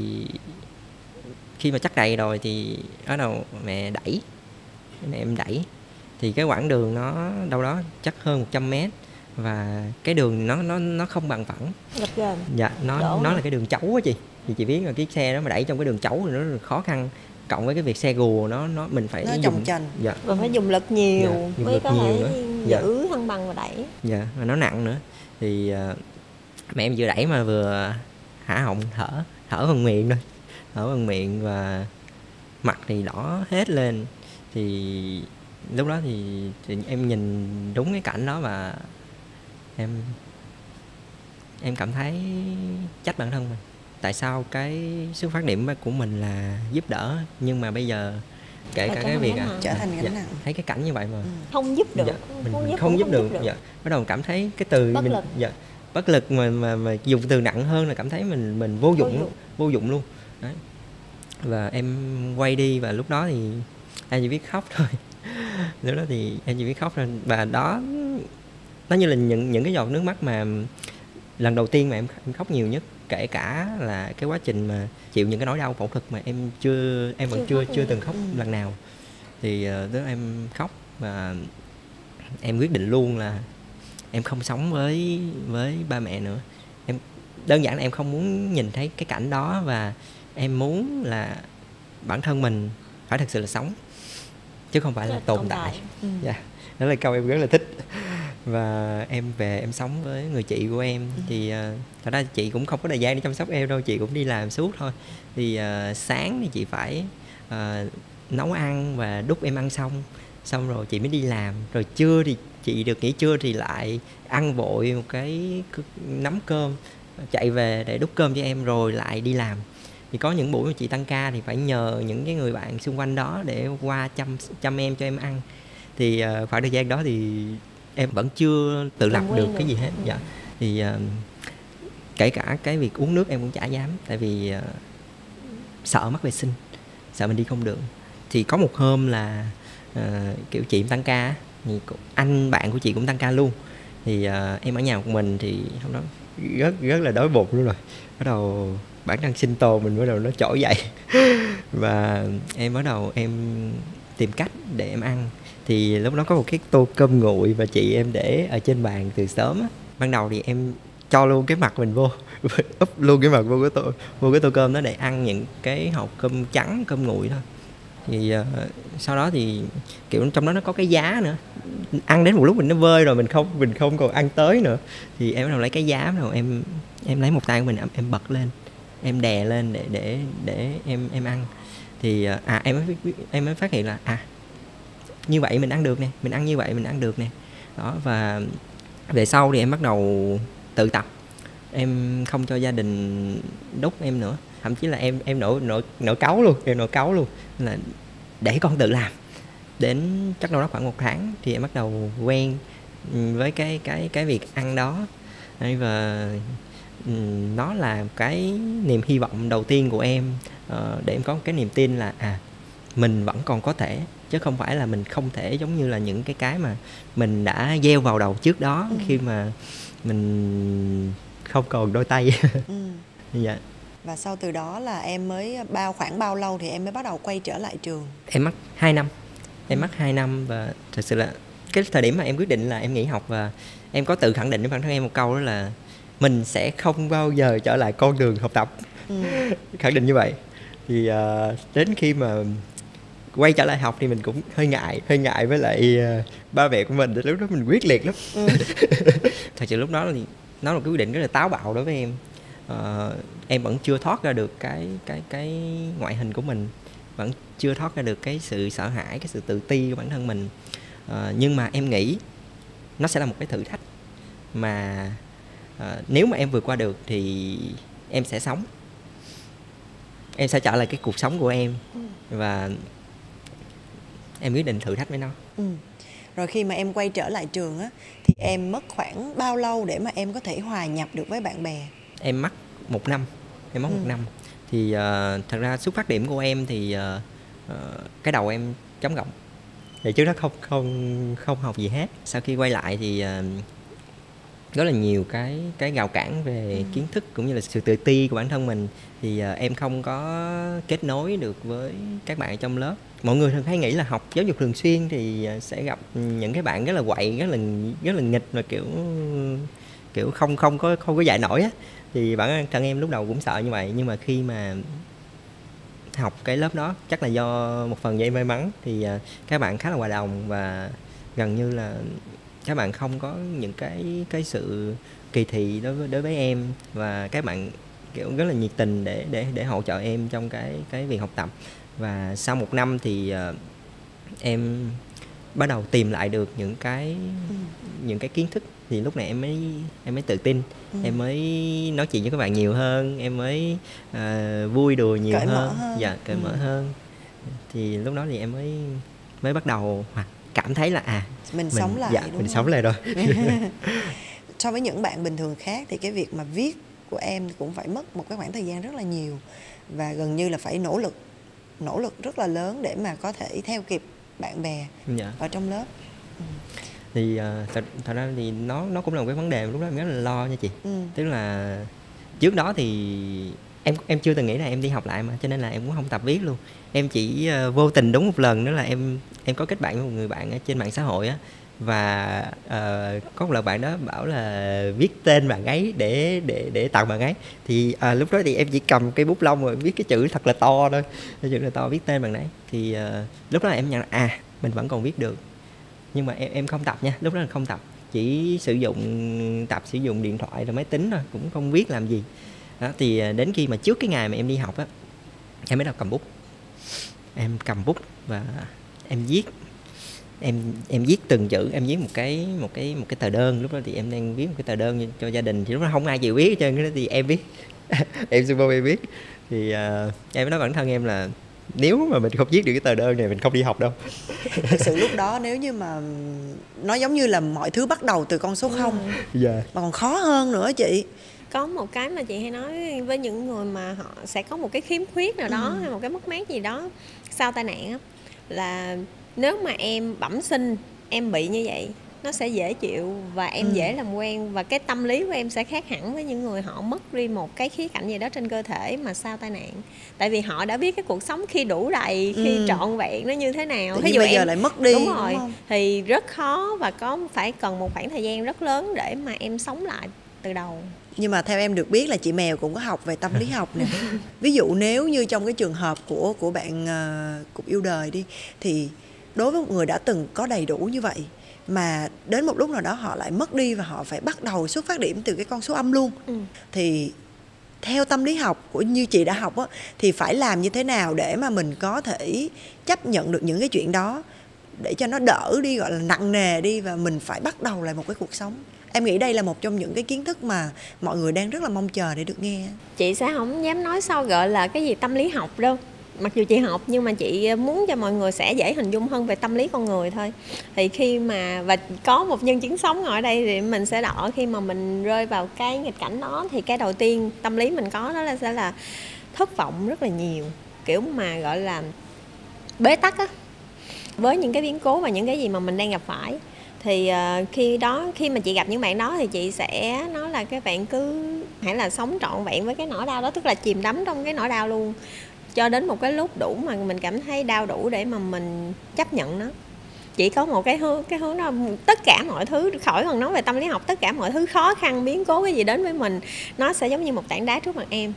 khi mà chắc đầy rồi thì bắt đầu mẹ đẩy, mẹ em đẩy thì cái quãng đường nó đâu đó chắc hơn một trăm mét, và cái đường nó nó nó không bằng phẳng. Dạ, nó Đổ nó hả? Là cái đường chấu á chị. Thì chị biết là cái xe đó mà đẩy trong cái đường chấu thì nó rất là khó khăn, cộng với cái việc xe rùa nó nó mình phải nó dùng chành. Dạ. Và phải dùng lực nhiều dạ, mới có nhiều thể nữa. giữ dạ. thăng bằng và đẩy. Dạ, và nó nặng nữa. Thì uh, mẹ em vừa đẩy mà vừa hả họng thở, thở bằng miệng thôi, thở bằng miệng và mặt thì đỏ hết lên. Thì lúc đó thì, thì em nhìn đúng cái cảnh đó và em em cảm thấy trách bản thân mình. Tại sao cái xuất phát điểm của mình là giúp đỡ, nhưng mà bây giờ kể cả cái việc à, trở thành gánh dạ, nặng, thấy cái cảnh như vậy mà ừ. không giúp được, dạ, mình, không, mình giúp không giúp không được, giúp được. Dạ, bắt đầu cảm thấy cái từ bất mình lực. Dạ, bất lực mà, mà mà dùng từ nặng hơn là cảm thấy mình mình vô dụng, vô dụng, vô dụng luôn. Đấy. Và em quay đi và lúc đó thì em chỉ biết khóc thôi. Lúc đó thì em chỉ biết khóc thôi, và đó nó như là những những cái giọt nước mắt mà lần đầu tiên mà em khóc nhiều nhất, kể cả là cái quá trình mà chịu những cái nỗi đau phẫu thuật mà em chưa em vẫn chưa chưa, chưa từng khóc ừ. lần nào. Thì uh, đó em khóc và em quyết định luôn là em không sống với với ba mẹ nữa. Em đơn giản là em không muốn nhìn thấy cái cảnh đó, và em muốn là bản thân mình phải thật sự là sống chứ không phải là tồn tại. Ừ. Yeah. Đó là câu em rất là thích. Và em về em sống với người chị của em. ừ. Thì uh, thật ra chị cũng không có thời gian để chăm sóc em đâu, chị cũng đi làm suốt thôi. Thì uh, sáng thì chị phải uh, nấu ăn và đút em ăn xong, xong rồi chị mới đi làm. Rồi trưa thì chị được nghỉ trưa thì lại ăn vội một cái nắm cơm, chạy về để đút cơm cho em rồi lại đi làm. Thì có những buổi mà chị tăng ca thì phải nhờ những cái người bạn xung quanh đó để qua chăm chăm em, cho em ăn. Thì uh, khoảng thời gian đó thì em vẫn chưa tự lập được cái gì hết. Dạ. Thì uh, kể cả cái việc uống nước em cũng chả dám, tại vì uh, sợ mắc vệ sinh, sợ mình đi không được. Thì có một hôm là uh, kiểu chị tăng ca, thì anh bạn của chị cũng tăng ca luôn. Thì uh, em ở nhà một mình, thì hôm đó rất rất là đói bụng luôn rồi. Bắt đầu bản năng sinh tồn mình bắt đầu nó trỗi dậy. Và em bắt đầu em tìm cách để em ăn. Thì lúc đó có một cái tô cơm nguội và chị em để ở trên bàn từ sớm á. Ban đầu thì em cho luôn cái mặt mình vô, úp luôn cái mặt vô cái tô vô cái tô cơm đó để ăn những cái hộp cơm trắng, cơm nguội thôi. Thì uh, sau đó thì kiểu trong đó nó có cái giá nữa, ăn đến một lúc mình nó vơi rồi, mình không mình không còn ăn tới nữa. Thì em bắt đầu lấy cái giá rồi em em lấy một tay của mình, em bật lên, em đè lên để để để em em ăn. Thì uh, à em mới em mới phát hiện là à như vậy mình ăn được nè, mình ăn như vậy mình ăn được nè. Đó, và về sau thì em bắt đầu tự tập. Em không cho gia đình đút em nữa, thậm chí là em em nổi nổi nổi cáu luôn, em nổi cáu luôn là để con tự làm. Đến chắc đâu đó khoảng một tháng thì em bắt đầu quen với cái cái cái việc ăn đó. Đấy, và ừm, nó là cái niềm hy vọng đầu tiên của em, ờ, để em có cái niềm tin là à mình vẫn còn có thể, chứ không phải là mình không thể, giống như là những cái cái mà mình đã gieo vào đầu trước đó ừ. khi mà mình không còn đôi tay. ừ. Dạ. Và sau từ đó là em mới bao khoảng bao lâu thì em mới bắt đầu quay trở lại trường? Em mất hai năm. Em ừ. mất hai năm và thật sự là cái thời điểm mà em quyết định là em nghỉ học, và em có tự khẳng định với bản thân em một câu, đó là mình sẽ không bao giờ trở lại con đường học tập. ừ. Khẳng định như vậy. Thì uh, đến khi mà quay trở lại học thì mình cũng hơi ngại, hơi ngại với lại uh, ba mẹ của mình. Lúc đó mình quyết liệt lắm. ừ. Thật sự lúc đó thì nó là một cái quyết định rất là táo bạo đối với em. Uh, em vẫn chưa thoát ra được cái cái cái ngoại hình của mình, vẫn chưa thoát ra được cái sự sợ hãi, cái sự tự ti của bản thân mình. Uh, nhưng mà em nghĩ nó sẽ là một cái thử thách mà uh, nếu mà em vượt qua được thì em sẽ sống, em sẽ trở lại cái cuộc sống của em. ừ. Và em quyết định thử thách với nó. ừ. Rồi khi mà em quay trở lại trường á, thì em mất khoảng bao lâu để mà em có thể hòa nhập được với bạn bè? Em mất một năm. Em mất ừ. một năm. Thì uh, thật ra xuất phát điểm của em thì uh, uh, cái đầu em trống rỗng. Thì trước đó không không không học gì hết. Sau khi quay lại thì uh, rất là nhiều cái cái rào cản về ừ. kiến thức cũng như là sự tự ti của bản thân mình. Thì uh, em không có kết nối được với các bạn trong lớp. Mọi người thường hay nghĩ là học giáo dục thường xuyên thì sẽ gặp những cái bạn rất là quậy, rất là rất là nghịch, và kiểu kiểu không không có không có dạy nổi á. Thì bản thân em lúc đầu cũng sợ như vậy, nhưng mà khi mà học cái lớp đó, chắc là do một phần do em may mắn, thì uh, các bạn khá là hòa đồng, và gần như là các bạn không có những cái cái sự kỳ thị đối với đối với em, và các bạn kiểu rất là nhiệt tình để để để hỗ trợ em trong cái cái việc học tập. Và sau một năm thì uh, em bắt đầu tìm lại được những cái ừ. những cái kiến thức, thì lúc này em mới em mới tự tin, ừ. em mới nói chuyện với các bạn nhiều hơn, em mới uh, vui đùa nhiều cởi hơn, mở hơn. Dạ, cởi ừ. mở hơn. Thì lúc đó thì em mới mới bắt đầu hoặc cảm thấy là à mình, mình sống lại, dạ, đúng mình không? sống lại rồi. So với những bạn bình thường khác thì cái việc mà viết của em cũng phải mất một cái khoảng thời gian rất là nhiều, và gần như là phải nỗ lực nỗ lực rất là lớn để mà có thể theo kịp bạn bè dạ. ở trong lớp. ừ. Thì uh, thật, thật ra thì nó nó cũng là một cái vấn đề lúc đó em rất là lo nha chị. ừ. Tức là trước đó thì em em chưa từng nghĩ là em đi học lại mà, cho nên là em cũng không tập viết luôn. Em chỉ uh, vô tình đúng một lần nữa là em em có kết bạn với một người bạn ở trên mạng xã hội á, và uh, có một lần bạn đó bảo là viết tên bạn ấy để để để tặng bạn ấy. Thì uh, lúc đó thì em chỉ cầm cây bút lông rồi viết cái chữ thật là to thôi, cái chữ là to, viết tên bạn ấy. Thì uh, lúc đó là em nhận là à mình vẫn còn viết được, nhưng mà em em không tập nha, lúc đó là không tập, chỉ sử dụng tập sử dụng điện thoại rồi máy tính thôi, cũng không viết làm gì. Đó, thì đến khi mà trước cái ngày mà em đi học á, em mới đầu cầm bút, em cầm bút và em viết, em em viết từng chữ, em viết một cái một cái một cái tờ đơn. Lúc đó thì em đang viết một cái tờ đơn cho gia đình, thì lúc đó không ai chịu viết hết trơn, cái thì em viết. Em xin vô em viết. Thì uh, em nói bản thân em là nếu mà mình không viết được cái tờ đơn này mình không đi học đâu. Thực sự lúc đó nếu như mà nó giống như là mọi thứ bắt đầu từ con số không, yeah. mà còn khó hơn nữa chị. Có một cái mà chị hay nói với những người mà họ sẽ có một cái khiếm khuyết nào đó, ừ. hay một cái mất mát gì đó sau tai nạn á, là nếu mà em bẩm sinh em bị như vậy, nó sẽ dễ chịu và em ừ. dễ làm quen, và cái tâm lý của em sẽ khác hẳn với những người họ mất đi một cái khía cạnh gì đó trên cơ thể mà sau tai nạn. Tại vì họ đã biết cái cuộc sống khi đủ đầy, khi ừ. trọn vẹn nó như thế nào. Ví dụ bây em, giờ lại mất đi, đúng rồi, đúng không? Thì rất khó và có phải cần một khoảng thời gian rất lớn để mà em sống lại từ đầu. Nhưng mà theo em được biết là chị Mèo cũng có học về tâm lý học nè. Ví dụ nếu như trong cái trường hợp của của bạn uh, Cục Yêu Đời đi, thì đối với một người đã từng có đầy đủ như vậy mà đến một lúc nào đó họ lại mất đi và họ phải bắt đầu xuất phát điểm từ cái con số âm luôn, ừ. thì theo tâm lý học của như chị đã học á, thì phải làm như thế nào để mà mình có thể chấp nhận được những cái chuyện đó, để cho nó đỡ đi, gọi là nặng nề đi, và mình phải bắt đầu lại một cái cuộc sống. Em nghĩ đây là một trong những cái kiến thức mà mọi người đang rất là mong chờ để được nghe. Chị sẽ không dám nói sau gọi là cái gì tâm lý học đâu, mặc dù chị học nhưng mà chị muốn cho mọi người sẽ dễ hình dung hơn về tâm lý con người thôi. Thì khi mà và có một nhân chứng sống ngồi ở đây thì mình sẽ đọc khi mà mình rơi vào cái nghịch cảnh đó, thì cái đầu tiên tâm lý mình có đó là sẽ là thất vọng rất là nhiều, kiểu mà gọi là bế tắc á, với những cái biến cố và những cái gì mà mình đang gặp phải. Thì uh, khi đó khi mà chị gặp những bạn đó thì chị sẽ nói là các bạn cứ hãy là sống trọn vẹn với cái nỗi đau đó, tức là chìm đắm trong cái nỗi đau luôn cho đến một cái lúc đủ mà mình cảm thấy đau đủ để mà mình chấp nhận nó. Chỉ có một cái hướng cái hướng đó, tất cả mọi thứ, khỏi cần nói về tâm lý học, tất cả mọi thứ khó khăn biến cố cái gì đến với mình nó sẽ giống như một tảng đá trước mặt em.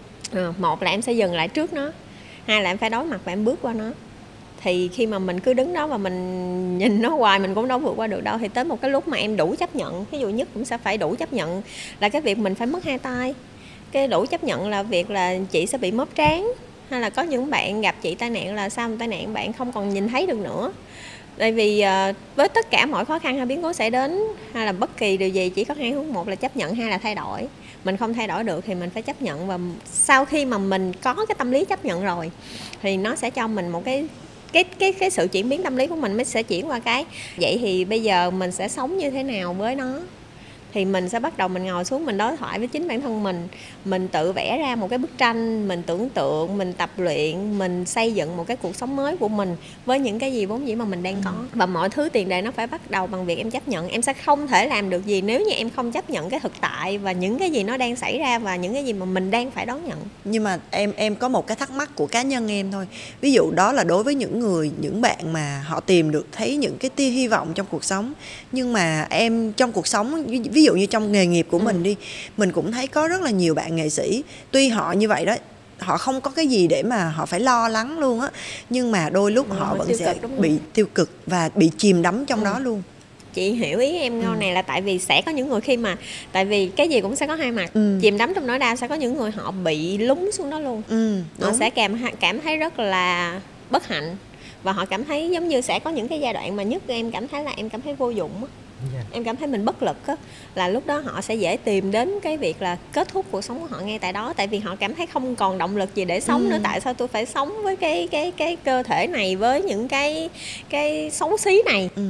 À, một là em sẽ dừng lại trước nó, hai là em phải đối mặt và em bước qua nó. Thì khi mà mình cứ đứng đó và mình nhìn nó hoài mình cũng đâu vượt qua được đâu, thì tới một cái lúc mà em đủ chấp nhận, ví dụ nhất cũng sẽ phải đủ chấp nhận là cái việc mình phải mất hai tay, cái đủ chấp nhận là việc là chị sẽ bị móp trán, hay là có những bạn gặp chị tai nạn là sau một tai nạn bạn không còn nhìn thấy được nữa. Tại vì uh, với tất cả mọi khó khăn hay biến cố xảy đến hay là bất kỳ điều gì chỉ có hai hướng, một là chấp nhận, hai là thay đổi. Mình không thay đổi được thì mình phải chấp nhận, và sau khi mà mình có cái tâm lý chấp nhận rồi thì nó sẽ cho mình một cái cái cái cái sự chuyển biến tâm lý của mình mới sẽ chuyển qua cái vậy thì bây giờ mình sẽ sống như thế nào với nó. Thì mình sẽ bắt đầu mình ngồi xuống mình đối thoại với chính bản thân mình, mình tự vẽ ra một cái bức tranh, mình tưởng tượng, mình tập luyện, mình xây dựng một cái cuộc sống mới của mình với những cái gì vốn dĩ mà mình đang có. Và mọi thứ tiền đề nó phải bắt đầu bằng việc em chấp nhận. Em sẽ không thể làm được gì nếu như em không chấp nhận cái thực tại và những cái gì nó đang xảy ra và những cái gì mà mình đang phải đón nhận. Nhưng mà em em có một cái thắc mắc của cá nhân em thôi. Ví dụ đó là đối với những người, những bạn mà họ tìm được thấy những cái tia hy vọng trong cuộc sống. Nhưng mà em trong cuộc sống, ví dụ như trong nghề nghiệp của ừ. mình đi, mình cũng thấy có rất là nhiều bạn nghệ sĩ, tuy họ như vậy đó, họ không có cái gì để mà họ phải lo lắng luôn á, nhưng mà đôi lúc ừ, họ vẫn sẽ cực, bị tiêu cực và bị chìm đắm trong ừ. đó luôn. Chị hiểu ý em Ngô ừ. này là tại vì sẽ có những người khi mà tại vì cái gì cũng sẽ có hai mặt, ừ. chìm đắm trong nỗi đau, sẽ có những người họ bị lún xuống đó luôn, ừ, họ sẽ cảm cảm thấy rất là bất hạnh và họ cảm thấy giống như sẽ có những cái giai đoạn mà nhất em cảm thấy là em cảm thấy vô dụng á. Yeah. Em cảm thấy mình bất lực á, là lúc đó họ sẽ dễ tìm đến cái việc là kết thúc cuộc sống của họ ngay tại đó, tại vì họ cảm thấy không còn động lực gì để sống ừ. nữa. Tại sao tôi phải sống với cái cái cái cơ thể này, với những cái cái xấu xí này? Ừ.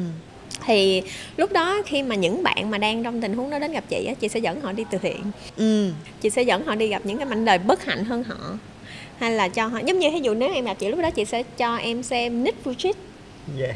Thì lúc đó khi mà những bạn mà đang trong tình huống đó đến gặp chị á, chị sẽ dẫn họ đi từ thiện. Ừ. Chị sẽ dẫn họ đi gặp những cái mảnh đời bất hạnh hơn họ, hay là cho họ giống như ví dụ nếu em gặp chị lúc đó chị sẽ cho em xem Nick Vujicic. Yeah.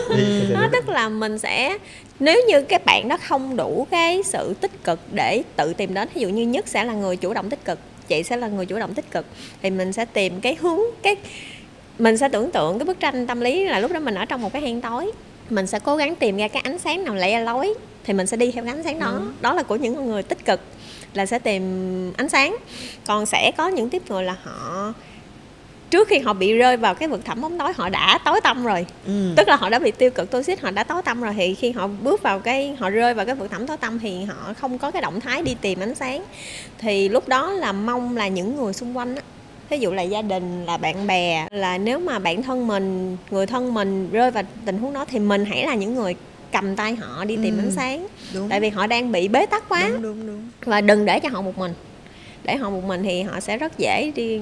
Nó tức là mình sẽ, nếu như các bạn đó không đủ cái sự tích cực để tự tìm đến, ví dụ như Nhất sẽ là người chủ động tích cực, chị sẽ là người chủ động tích cực, thì mình sẽ tìm cái hướng, cái mình sẽ tưởng tượng cái bức tranh tâm lý là lúc đó mình ở trong một cái hang tối, mình sẽ cố gắng tìm ra cái ánh sáng nào lẻ loi thì mình sẽ đi theo cái ánh sáng đó. Ừ. Đó là của những người tích cực, là sẽ tìm ánh sáng. Còn sẽ có những tiếp người là họ trước khi họ bị rơi vào cái vực thẳm bóng tối họ đã tối tăm rồi, ừ. tức là họ đã bị tiêu cực toxic, họ đã tối tăm rồi, thì khi họ bước vào cái, họ rơi vào cái vực thẳm tối tăm thì họ không có cái động thái đi tìm ánh sáng. Thì lúc đó là mong là những người xung quanh á, ví dụ là gia đình, là bạn bè, là nếu mà bạn thân mình, người thân mình rơi vào tình huống đó thì mình hãy là những người cầm tay họ đi tìm ừ. ánh sáng. Đúng. Tại vì họ đang bị bế tắc quá. Đúng, đúng, đúng. Và đừng để cho họ một mình. Để họ một mình thì họ sẽ rất dễ đi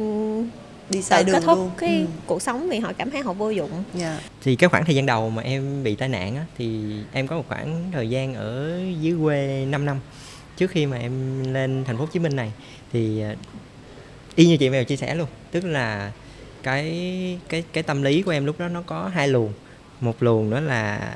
đi sai đường kết thúc luôn. Cái ừ. cuộc sống vì họ cảm thấy họ vô dụng. Yeah. Thì cái khoảng thời gian đầu mà em bị tai nạn á, thì em có một khoảng thời gian ở dưới quê năm năm trước khi mà em lên thành phố Hồ Chí Minh này. Thì y như chị Mèo chia sẻ luôn, tức là cái cái cái tâm lý của em lúc đó nó có hai luồng. Một luồng đó là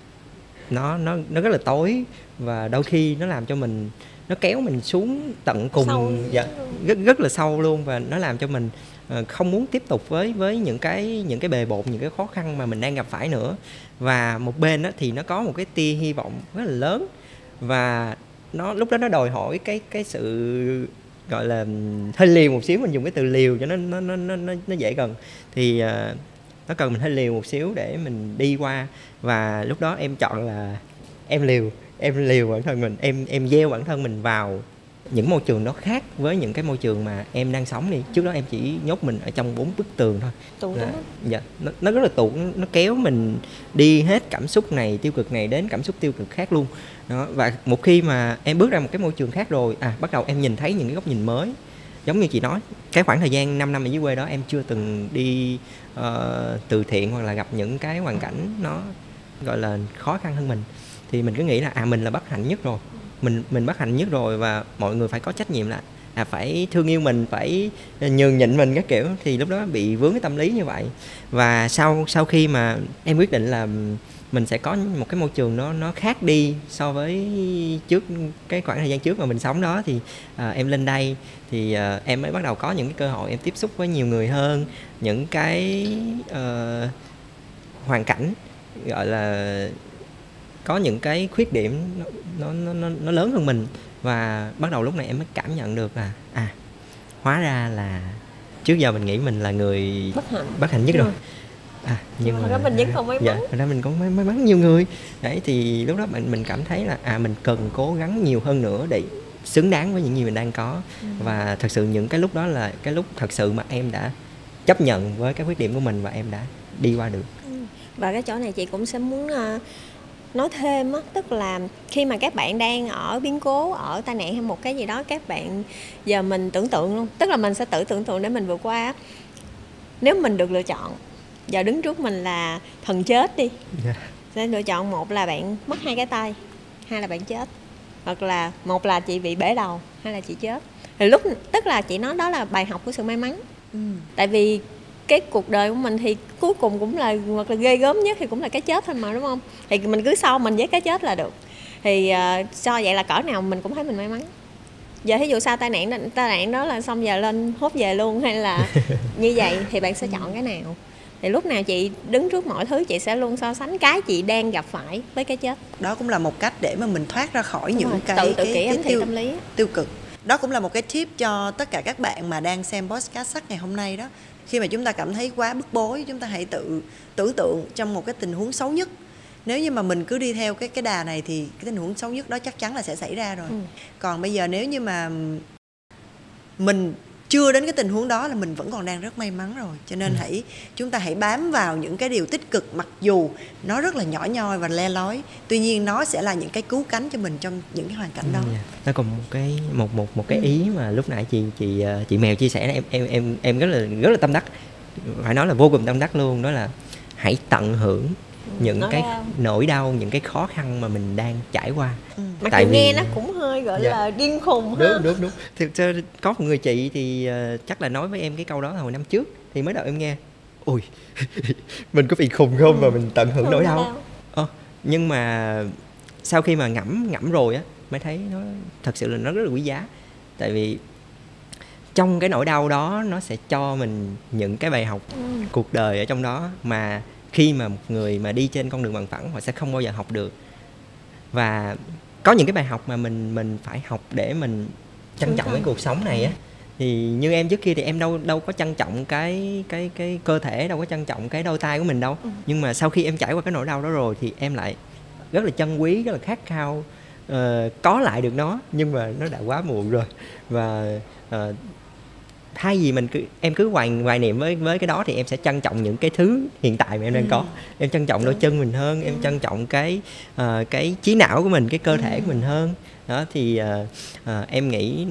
nó nó nó rất là tối, và đôi khi nó làm cho mình, nó kéo mình xuống tận cùng, dạ, rất rất là sâu luôn, và nó làm cho mình uh, không muốn tiếp tục với với những cái những cái bề bộn, những cái khó khăn mà mình đang gặp phải nữa. Và một bên đó thì nó có một cái tia hy vọng rất là lớn, và nó lúc đó nó đòi hỏi cái cái sự gọi là hơi liều một xíu, mình dùng cái từ liều cho nó nó nó nó nó dễ gần. Thì uh, nó cần mình hơi liều một xíu để mình đi qua, và lúc đó em chọn là em liều em liều bản thân mình, em em gieo bản thân mình vào những môi trường nó khác với những cái môi trường mà em đang sống đi. Trước đó em chỉ nhốt mình ở trong bốn bức tường thôi. Tù là, dạ, nó, nó rất là tù, nó kéo mình đi hết cảm xúc này tiêu cực này đến cảm xúc tiêu cực khác luôn đó. Và một khi mà em bước ra một cái môi trường khác rồi, à bắt đầu em nhìn thấy những cái góc nhìn mới, giống như chị nói, cái khoảng thời gian năm năm ở dưới quê đó em chưa từng đi uh, từ thiện hoặc là gặp những cái hoàn cảnh nó gọi là khó khăn hơn mình, thì mình cứ nghĩ là à mình là bất hạnh nhất rồi, mình mình bất hạnh nhất rồi và mọi người phải có trách nhiệm là à phải thương yêu mình, phải nhường nhịn mình các kiểu, thì lúc đó bị vướng cái tâm lý như vậy. Và sau sau khi mà em quyết định là mình sẽ có một cái môi trường nó nó khác đi so với trước cái khoảng thời gian trước mà mình sống đó, thì à, em lên đây thì à, em mới bắt đầu có những cái cơ hội em tiếp xúc với nhiều người hơn, những cái uh, hoàn cảnh gọi là có những cái khuyết điểm nó nó nó, nó lớn hơn mình, và bắt đầu lúc này em mới cảm nhận được là à hóa ra là trước giờ mình nghĩ mình là người bất hạnh, bất hạnh nhất rồi. À, nhưng mà mà đó mình vẫn còn may mắn. Dạ, thật ra mình có may, may mắn nhiều người. Đấy thì lúc đó mình mình cảm thấy là à mình cần cố gắng nhiều hơn nữa để xứng đáng với những gì mình đang có. Ừ. Và thật sự những cái lúc đó là cái lúc thật sự mà em đã chấp nhận với cái khuyết điểm của mình và em đã đi qua được. Ừ. Và cái chỗ này chị cũng sẽ muốn uh, nói thêm á, tức là khi mà các bạn đang ở biến cố, ở tai nạn hay một cái gì đó, các bạn giờ mình tưởng tượng luôn, tức là mình sẽ tự tưởng tượng để mình vượt qua. Nếu mình được lựa chọn, giờ đứng trước mình là thần chết đi, yeah. sẽ lựa chọn một là bạn mất hai cái tay, hai là bạn chết, hoặc là một là chị bị bể đầu, hai là chị chết. Thì lúc tức là chị nói đó là bài học của sự may mắn. Ừ. Tại vì cái cuộc đời của mình thì cuối cùng cũng là, hoặc là ghê gớm nhất thì cũng là cái chết thôi mà, đúng không? Thì mình cứ so mình với cái chết là được. Thì uh, so vậy là cỡ nào mình cũng thấy mình may mắn. Giờ ví dụ sau tai nạn đó, tai nạn đó là xong giờ lên hốt về luôn, hay là như vậy thì bạn sẽ chọn cái nào? Thì lúc nào chị đứng trước mọi thứ chị sẽ luôn so sánh cái chị đang gặp phải với cái chết. Đó cũng là một cách để mà mình thoát ra khỏi. Đúng những rồi, cái, tự, tự cái, kỷ cái tiêu, tâm lý tiêu cực. Đó cũng là một cái tip cho tất cả các bạn mà đang xem podcast sắc ngày hôm nay đó. Khi mà chúng ta cảm thấy quá bức bối, chúng ta hãy tự tưởng tượng trong một cái tình huống xấu nhất. Nếu như mà mình cứ đi theo cái cái đà này thì cái tình huống xấu nhất đó chắc chắn là sẽ xảy ra rồi. Ừ. Còn bây giờ nếu như mà mình chưa đến cái tình huống đó là mình vẫn còn đang rất may mắn rồi. Cho nên ừ. hãy chúng ta hãy bám vào những cái điều tích cực, mặc dù nó rất là nhỏ nhoi và le lói. Tuy nhiên nó sẽ là những cái cứu cánh cho mình trong những cái hoàn cảnh đó. Ừ, yeah. Nó còn một cái một một một cái ừ. ý mà lúc nãy chị chị chị Mèo chia sẻ, em em em em rất là rất là tâm đắc, phải nói là vô cùng tâm đắc luôn, đó là hãy tận hưởng những nói cái ra. nỗi đau, những cái khó khăn mà mình đang trải qua. Ừ. Mà tại vì nghe nó cũng hơi gọi dạ. là điên khùng ha. Đúng đúng đúng. Thực ra có một người chị thì uh, chắc là nói với em cái câu đó hồi năm trước, thì mới đầu em nghe ui mình có bị khùng không ừ. mà mình tận hưởng nỗi đau. Ờ, nhưng mà sau khi mà ngẫm ngẫm rồi á mới thấy nó thật sự là nó rất là quý giá. Tại vì trong cái nỗi đau đó nó sẽ cho mình những cái bài học ừ. cuộc đời ở trong đó mà khi mà một người mà đi trên con đường bằng phẳng họ sẽ không bao giờ học được. Và có những cái bài học mà mình mình phải học để mình trân trọng cái cuộc sống này á. Thì như em trước kia thì em đâu đâu có trân trọng cái cái cái cơ thể, đâu có trân trọng cái đôi tay của mình đâu. Ừ. Nhưng mà sau khi em trải qua cái nỗi đau đó rồi thì em lại rất là trân quý, rất là khát khao uh, có lại được nó, nhưng mà nó đã quá muộn rồi. Và uh, thay vì mình cứ em cứ hoài hoài niệm với với cái đó thì em sẽ trân trọng những cái thứ hiện tại mà em đang ừ. có. Em trân trọng đôi chân mình hơn, ừ. em trân trọng cái uh, cái trí não của mình, cái cơ thể ừ. của mình hơn. Đó thì uh, uh, em nghĩ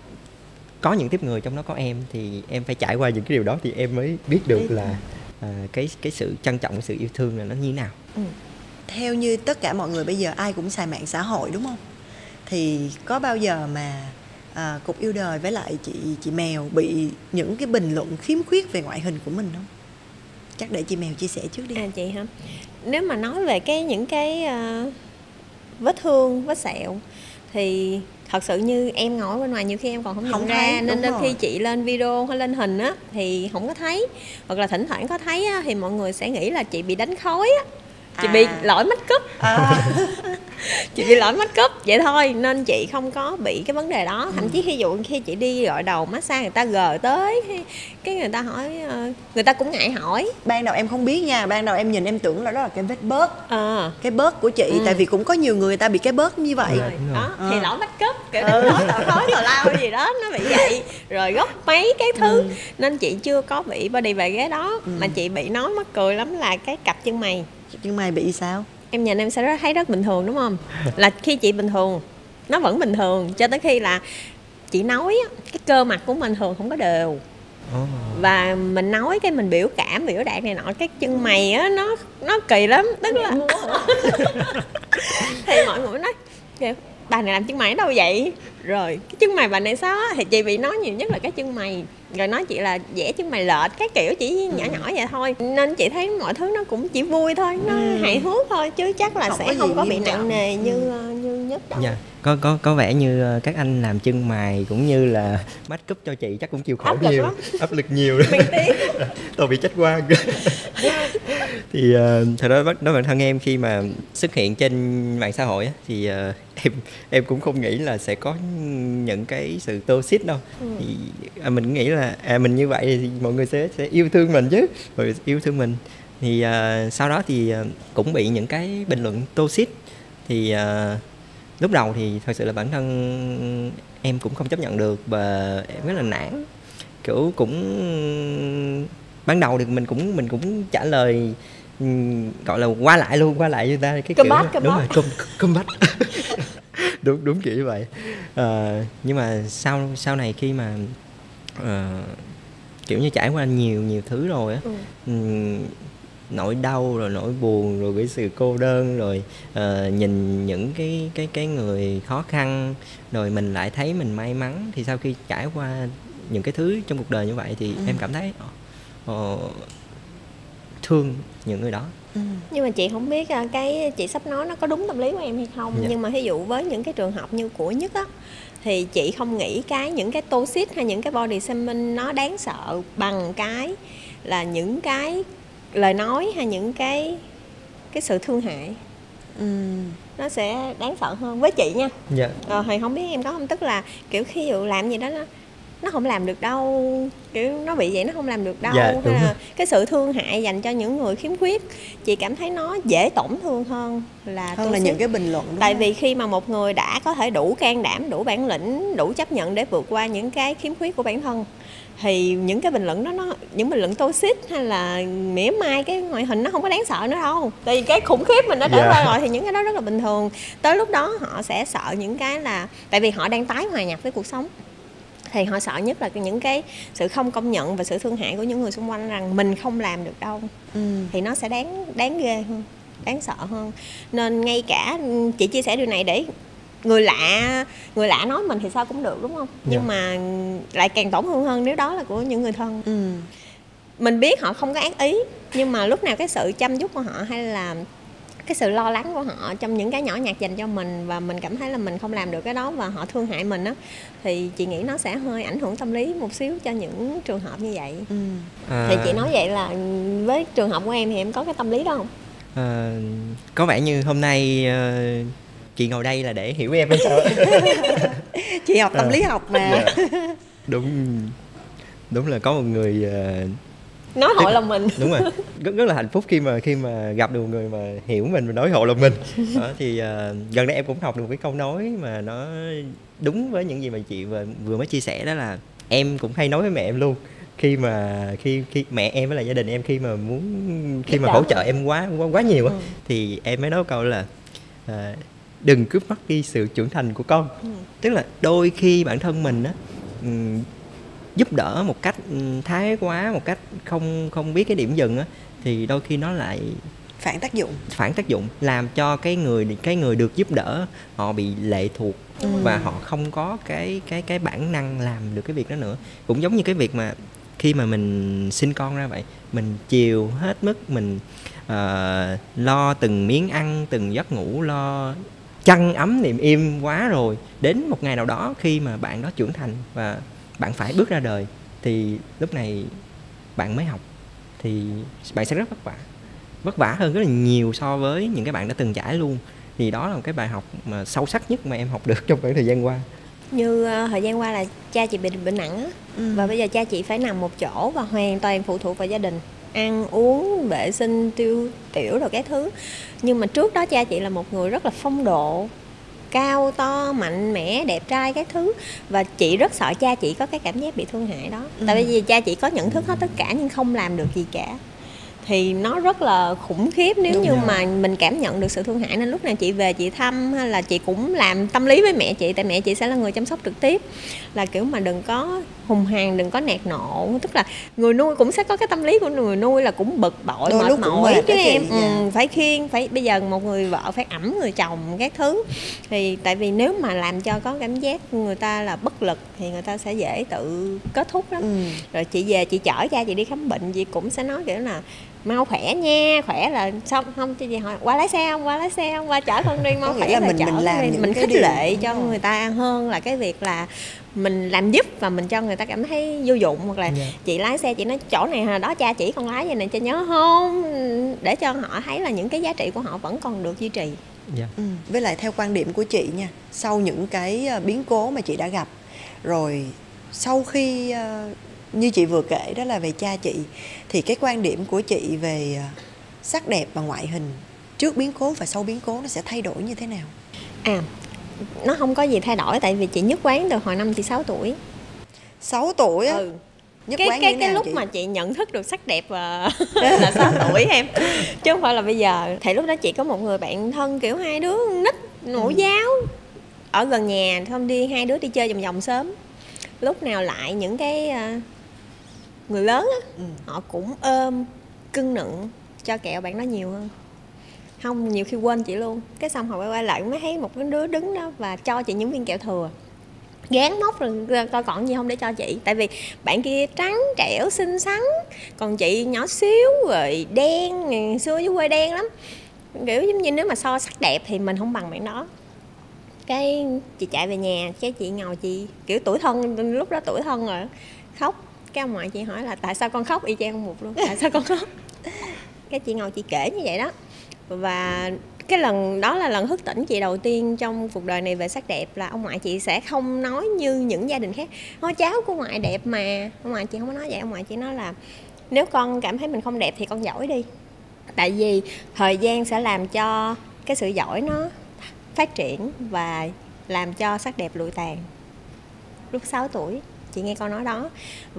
có những tiếp người trong đó có em, thì em phải trải qua những cái điều đó thì em mới biết được là uh, cái cái sự trân trọng, sự yêu thương là nó như thế nào. Ừ. Theo như tất cả mọi người bây giờ ai cũng xài mạng xã hội đúng không? Thì có bao giờ mà À, Cục Yêu Đời với lại chị chị Mèo bị những cái bình luận khiếm khuyết về ngoại hình của mình không? Chắc để chị Mèo chia sẻ trước đi. À, chị hả? Nếu mà nói về cái những cái uh, vết thương, vết sẹo thì thật sự như em ngồi bên ngoài nhiều khi em còn không, không nhận thấy, ra, nên đôi khi chị lên video hay lên hình á thì không có thấy, hoặc là thỉnh thoảng có thấy á, thì mọi người sẽ nghĩ là chị bị đánh khói á. Chị à. bị lỗi make up à. Chị bị lỗi make up vậy thôi, nên chị không có bị cái vấn đề đó. Thậm chí ví dụ khi chị đi gọi đầu massage người ta gờ tới, cái người ta hỏi, người ta cũng ngại hỏi. Ban đầu em không biết nha, ban đầu em nhìn em tưởng là đó là cái vết bớt à. Cái bớt của chị, ừ. tại vì cũng có nhiều người ta bị cái bớt như vậy rồi. Đó à. Thì lỗi make up kiểu ừ. lỗi tào thói tào lao gì đó nó bị vậy, rồi gốc mấy cái thứ ừ. nên chị chưa có bị body về ghế đó. ừ. Mà chị bị nói mắc cười lắm là cái cặp chân mày. Nhưng mày bị sao? Em nhìn em sẽ rất, thấy rất bình thường đúng không? Là khi chị bình thường, nó vẫn bình thường cho tới khi là chị nói á, cái cơ mặt của mình thường không có đều. oh. Và mình nói cái mình biểu cảm, biểu đạt này nọ, cái chân mày á nó nó kỳ lắm, tức là thì mọi người nói kiểu bà này làm chân mày ở đâu vậy, rồi cái chân mày bà này sao á, thì chị bị nói nhiều nhất là cái chân mày, rồi nói chị là vẽ chân mày lệch, cái kiểu chỉ nhỏ nhỏ vậy thôi, nên chị thấy mọi thứ nó cũng chỉ vui thôi, nó ừ. hài hước thôi, chứ chắc là không sẽ có không có bị nặng trọng. nề như ừ. như nhất đâu. Yeah. có có có vẻ như các anh làm chân mày cũng như là make up cho chị chắc cũng chịu khổ áp nhiều, áp lực nhiều đó. Tôi bị trách quan. Thì uh, thật ra đối bản thân em khi mà xuất hiện trên mạng xã hội á, thì uh, em em cũng không nghĩ là sẽ có những cái sự toxic đâu. ừ. Thì à, mình nghĩ là à, mình như vậy thì mọi người sẽ sẽ yêu thương mình chứ, mọi người yêu thương mình. Thì uh, sau đó thì uh, cũng bị những cái bình luận toxic. Thì uh, lúc đầu thì thật sự là bản thân em cũng không chấp nhận được và em rất là nản, kiểu cũng ban đầu thì mình cũng mình cũng trả lời um, gọi là qua lại luôn qua lại như ta cái come kiểu back, come đúng back. rồi come come back. đúng đúng kiểu như vậy. Uh, nhưng mà sau sau này khi mà uh, kiểu như trải qua nhiều nhiều thứ rồi á, ừ. um, nỗi đau rồi nỗi buồn rồi cái sự cô đơn rồi uh, nhìn những cái cái cái người khó khăn, rồi mình lại thấy mình may mắn. Thì sau khi trải qua những cái thứ trong cuộc đời như vậy thì ừ. em cảm thấy uh, thương những người đó. ừ. Nhưng mà chị không biết cái chị sắp nói nó có đúng tâm lý của em hay không. dạ. Nhưng mà ví dụ với những cái trường hợp như của Nhất á, thì chị không nghĩ cái những cái toxic hay những cái body shaming nó đáng sợ bằng cái là những cái lời nói hay những cái cái sự thương hại. ừ. Nó sẽ đáng sợ hơn với chị nha. dạ. ờ, thì không biết em có không, tức là kiểu khi dụ làm gì đó nó nó không làm được đâu, kiểu nó bị vậy nó không làm được đâu. dạ, hay là cái sự thương hại dành cho những người khiếm khuyết, chị cảm thấy nó dễ tổn thương hơn là hơn là những cái bình luận. Tại vì khi mà một người đã có thể đủ can đảm, đủ bản lĩnh, đủ chấp nhận để vượt qua những cái khiếm khuyết của bản thân, thì những cái bình luận đó nó những bình luận toxic hay là mỉa mai cái ngoại hình nó không có đáng sợ nữa đâu. Tại vì cái khủng khiếp mình đã trải qua rồi thì những cái đó rất là bình thường. Tới lúc đó họ sẽ sợ những cái là tại vì họ đang tái hòa nhập với cuộc sống, thì họ sợ nhất là những cái sự không công nhận và sự thương hại của những người xung quanh rằng mình không làm được đâu. ừ. Thì nó sẽ đáng đáng ghê hơn, đáng sợ hơn. Nên ngay cả chị chia sẻ điều này để người lạ người lạ nói mình thì sao cũng được, đúng không? yeah. Nhưng mà lại càng tổn thương hơn nếu đó là của những người thân. ừ. Mình biết họ không có ác ý, nhưng mà lúc nào cái sự chăm chút của họ hay là cái sự lo lắng của họ trong những cái nhỏ nhặt dành cho mình, và mình cảm thấy là mình không làm được cái đó và họ thương hại mình á, thì chị nghĩ nó sẽ hơi ảnh hưởng tâm lý một xíu cho những trường hợp như vậy. ừ. à... Thì chị nói vậy là với trường hợp của em thì em có cái tâm lý đó không? À, có vẻ như hôm nay uh, chị ngồi đây là để hiểu em hay sao? Chị học tâm à, lý học mà. yeah. Đúng đúng là có một người uh, nói hộ lòng mình. Đúng rồi, rất rất là hạnh phúc khi mà khi mà gặp được một người mà hiểu mình và nói hộ lòng mình. Đó, thì uh, gần đây em cũng học được một cái câu nói mà nó đúng với những gì mà chị vừa, vừa mới chia sẻ, đó là em cũng hay nói với mẹ em luôn. Khi mà khi khi mẹ em với lại gia đình em khi mà muốn khi mà hỗ trợ em quá quá quá nhiều á, ừ. thì em mới nói câu là uh, đừng cướp mất đi sự trưởng thành của con. ừ. Tức là đôi khi bản thân mình á, um, giúp đỡ một cách thái quá, một cách không không biết cái điểm dừng á, thì đôi khi nó lại phản tác dụng phản tác dụng làm cho cái người cái người được giúp đỡ họ bị lệ thuộc. ừ. Và họ không có cái cái cái bản năng làm được cái việc đó nữa. Cũng giống như cái việc mà khi mà mình sinh con ra vậy, mình chiều hết mức, mình uh, lo từng miếng ăn, từng giấc ngủ, lo chăn ấm niềm im quá rồi, đến một ngày nào đó khi mà bạn đó trưởng thành và bạn phải bước ra đời, thì lúc này bạn mới học, thì bạn sẽ rất vất vả vất vả hơn rất là nhiều so với những cái bạn đã từng trải luôn. Thì đó là một cái bài học mà sâu sắc nhất mà em học được trong khoảng thời gian qua. Như uh, thời gian qua là cha chị bị bệnh nặng á, ừ. và bây giờ cha chị phải nằm một chỗ và hoàn toàn phụ thuộc vào gia đình, ăn uống, vệ sinh, tiêu tiểu rồi cái thứ. Nhưng mà trước đó cha chị là một người rất là phong độ, cao to, mạnh mẽ, đẹp trai các thứ, và chị rất sợ cha chị có cái cảm giác bị thương hại đó. ừ. Tại vì cha chị có nhận thức hết tất cả nhưng không làm được gì cả. thì nó rất là khủng khiếp nếu Đúng như rồi. mà mình cảm nhận được sự thương hại. Nên lúc nào chị về chị thăm hay là chị cũng làm tâm lý với mẹ chị, tại mẹ chị sẽ là người chăm sóc trực tiếp, là kiểu mà đừng có hùng hàn, đừng có nạt nộ. Tức là người nuôi cũng sẽ có cái tâm lý của người nuôi là cũng bực bội, Đôi mệt lúc cũng mỏi mệt chứ đó chị, em. dạ. ừ, phải khiêng, phải bây giờ một người vợ phải ẵm người chồng các thứ, thì tại vì nếu mà làm cho có cảm giác người ta là bất lực thì người ta sẽ dễ tự kết thúc lắm. Ừ. Rồi chị về chị chở cha chị đi khám bệnh, chị cũng sẽ nói kiểu là mau khỏe nha, khỏe là xong không, chị hỏi qua lái xe không, qua lái xe không, qua chở con đi, mau Có nghĩa khỏe là là mình- chở mình con làm đi. những Mình cái khích điều- lệ đúng cho rồi. người ta hơn là cái việc là mình làm giúp và mình cho người ta cảm thấy vô dụng. Hoặc là Dạ. chị lái xe chị nói chỗ này hồi đó cha chỉ con lái vậy này cho nhớ không, để cho họ thấy là những cái giá trị của họ vẫn còn được duy trì. Dạ. Ừ. Với lại theo quan điểm của chị nha, sau những cái ờ, biến cố mà chị đã gặp, rồi sau khi ờ, như chị vừa kể đó là về cha chị, thì cái quan điểm của chị về ờ, sắc đẹp và ngoại hình trước biến cố và sau biến cố nó sẽ thay đổi như thế nào? À, nó không có gì thay đổi, tại vì chị nhất quán từ hồi năm chị sáu tuổi. sáu tuổi á? Ừ. Nhất cái quán cái như thế cái nào lúc chị? mà chị nhận thức được sắc đẹp và là sáu tuổi em, chứ không phải là bây giờ. Thì lúc đó chị có một người bạn thân kiểu hai đứa nít mẫu Ừ. giáo ở gần nhà, không đi hai đứa đi chơi vòng vòng sớm, lúc nào lại những cái ờ, người lớn á, Ừ. họ cũng ôm cưng nựng cho kẹo bạn đó nhiều hơn. Không, nhiều khi quên chị luôn. Cái xong họ quay quay lại mới thấy một cái đứa đứng đó và cho chị những viên kẹo thừa, gán móc rồi coi còn gì không để cho chị. Tại vì bạn kia trắng trẻo xinh xắn, còn chị nhỏ xíu rồi đen, ngày xưa dưới quê đen lắm, kiểu giống như nếu mà so sắc đẹp thì mình không bằng bạn đó. Cái chị chạy về nhà, cái chị ngồi chị kiểu tuổi thân, lúc đó tuổi thân rồi, khóc. Cái ông ngoại chị hỏi là tại sao con khóc, y chang một luôn, tại sao con khóc. Cái chị ngồi chị kể như vậy đó. Và cái lần đó là lần thức tỉnh chị đầu tiên trong cuộc đời này về sắc đẹp, là ông ngoại chị sẽ không nói như những gia đình khác, nói cháu của ngoại đẹp mà. Ông ngoại chị không có nói vậy, ông ngoại chị nói là nếu con cảm thấy mình không đẹp thì con giỏi đi. Tại vì thời gian sẽ làm cho cái sự giỏi nó phát triển và làm cho sắc đẹp lụi tàn. Lúc sáu tuổi chị nghe câu nói đó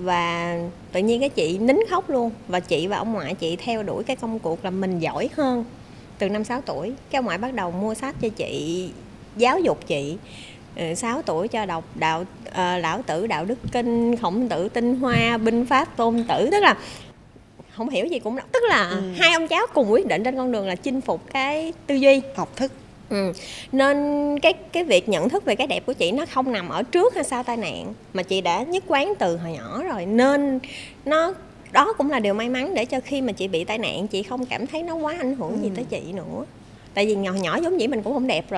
và tự nhiên cái chị nín khóc luôn. Và chị và ông ngoại chị theo đuổi cái công cuộc là mình giỏi hơn từ năm sáu tuổi. Cái ông ngoại bắt đầu mua sách cho chị, giáo dục chị. sáu tuổi cho đọc đạo uh, Lão Tử Đạo Đức Kinh, Khổng Tử Tinh Hoa, Binh Pháp Tôn Tử. Tức là không hiểu gì cũng đọc. Tức là ừ. hai ông cháu cùng quyết định trên con đường là chinh phục cái tư duy, Học thức. Ừ. Nên cái cái việc nhận thức về cái đẹp của chị nó không nằm ở trước hay sau tai nạn, mà chị đã nhất quán từ hồi nhỏ rồi. Nên nó đó cũng là điều may mắn để cho khi mà chị bị tai nạn, chị không cảm thấy nó quá ảnh hưởng ừ. gì tới chị nữa. Tại vì nhỏ nhỏ giống vậy mình cũng không đẹp rồi.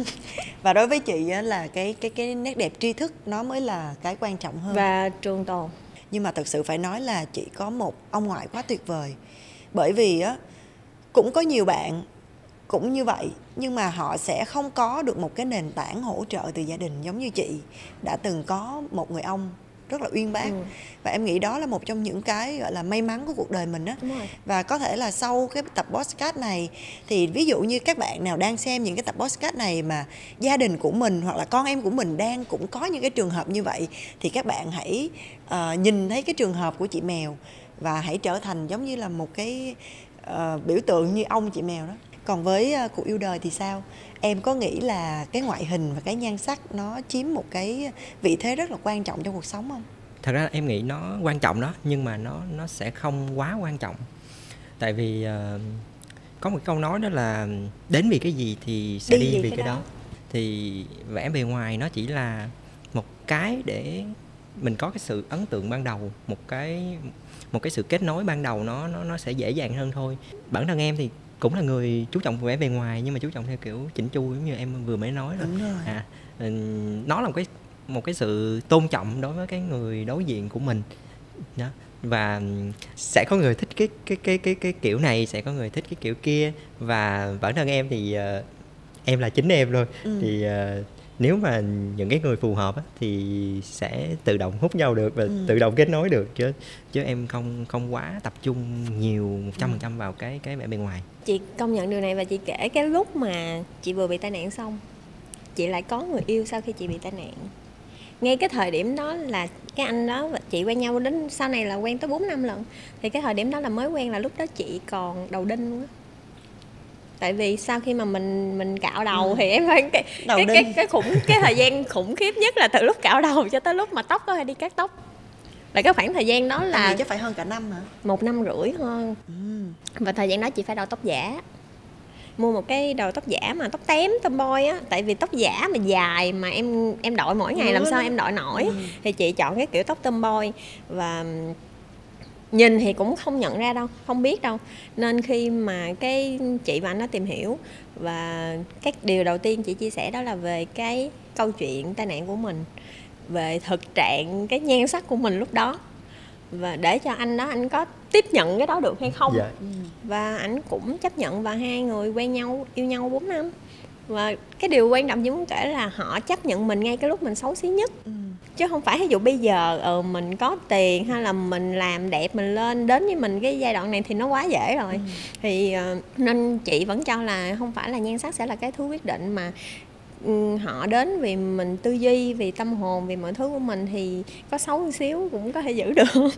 Và đối với chị á, là cái cái cái nét đẹp tri thức nó mới là cái quan trọng hơn. Và trường tồn. Nhưng mà thật sự phải nói là chị có một ông ngoại quá tuyệt vời. Bởi vì á, cũng có nhiều bạn cũng như vậy, nhưng mà họ sẽ không có được một cái nền tảng hỗ trợ từ gia đình giống như chị đã từng có một người ông rất là uyên bác. Ừ. Và em nghĩ đó là một trong những cái gọi là may mắn của cuộc đời mình á. Và có thể là sau cái tập podcast này thì ví dụ như các bạn nào đang xem những cái tập podcast này mà gia đình của mình hoặc là con em của mình đang cũng có những cái trường hợp như vậy, thì các bạn hãy uh, nhìn thấy cái trường hợp của chị Mèo và hãy trở thành giống như là một cái uh, biểu tượng như ông chị Mèo đó. Còn với uh, cuộc yêu đời thì sao? Em có nghĩ là cái ngoại hình và cái nhan sắc nó chiếm một cái vị thế rất là quan trọng trong cuộc sống không? Thật ra em nghĩ nó quan trọng đó, nhưng mà nó nó sẽ không quá quan trọng. Tại vì uh, có một câu nói đó là đến vì cái gì thì sẽ đi, đi vì cái, cái đó. đó. Thì vẻ bề ngoài nó chỉ là một cái để mình có cái sự ấn tượng ban đầu, một cái một cái sự kết nối ban đầu nó nó nó sẽ dễ dàng hơn thôi. Bản thân em thì cũng là người chú trọng vẻ bề ngoài, nhưng mà chú trọng theo kiểu chỉnh chu giống như em vừa mới nói rồi. Đúng rồi. À, nó là một cái một cái sự tôn trọng đối với cái người đối diện của mình đó. Và sẽ có người thích cái cái cái cái cái kiểu này, sẽ có người thích cái kiểu kia. Và bản thân em thì uh, em là chính em luôn. Ừ. Thì uh, nếu mà những cái người phù hợp á, thì sẽ tự động hút nhau được và ừ. tự động kết nối được, chứ chứ em không không quá tập trung nhiều một trăm phần trăm vào cái cái vẻ bề ngoài. Chị công nhận điều này và chị kể cái lúc mà chị vừa bị tai nạn xong, chị lại có người yêu sau khi chị bị tai nạn. ngay cái thời điểm đó là cái anh đó và chị quen nhau đến sau này là quen tới bốn năm lần. Thì cái thời điểm đó là mới quen là lúc đó chị còn đầu đinh luôn á. Tại vì sau khi mà mình mình cạo đầu ừ. thì em thấy cái cái, cái cái khủng cái thời gian khủng khiếp nhất là từ lúc cạo đầu cho tới lúc mà tóc có thể đi cắt tóc. Là cái khoảng thời gian đó là chắc phải hơn cả năm hả? Một năm rưỡi hơn. Ừ. Và thời gian đó chị phải đầu tóc giả. Mua một cái đầu tóc giả mà tóc tém tomboy á, tại vì tóc giả mà dài mà em em đội mỗi ngày ừ, làm sao em đội nổi. Ừ. Thì chị chọn cái kiểu tóc tomboy và nhìn thì cũng không nhận ra đâu, không biết đâu. Nên khi mà cái chị và anh đó tìm hiểu, và các điều đầu tiên chị chia sẻ đó là về cái câu chuyện tai nạn của mình, về thực trạng cái nhan sắc của mình lúc đó, và để cho anh đó anh có tiếp nhận cái đó được hay không. Dạ. Và anh cũng chấp nhận, và hai người quen nhau, yêu nhau bốn năm. Và cái điều quan trọng chị muốn kể là họ chấp nhận mình ngay cái lúc mình xấu xí nhất. Ừ. Chứ không phải ví dụ bây giờ ừ, mình có tiền hay là mình làm đẹp mình lên đến với mình cái giai đoạn này thì nó quá dễ rồi. Ừ. Thì nên chị vẫn cho là không phải là nhan sắc sẽ là cái thứ quyết định, mà họ đến vì mình tư duy, vì tâm hồn, vì mọi thứ của mình, thì có xấu một xíu cũng có thể giữ được.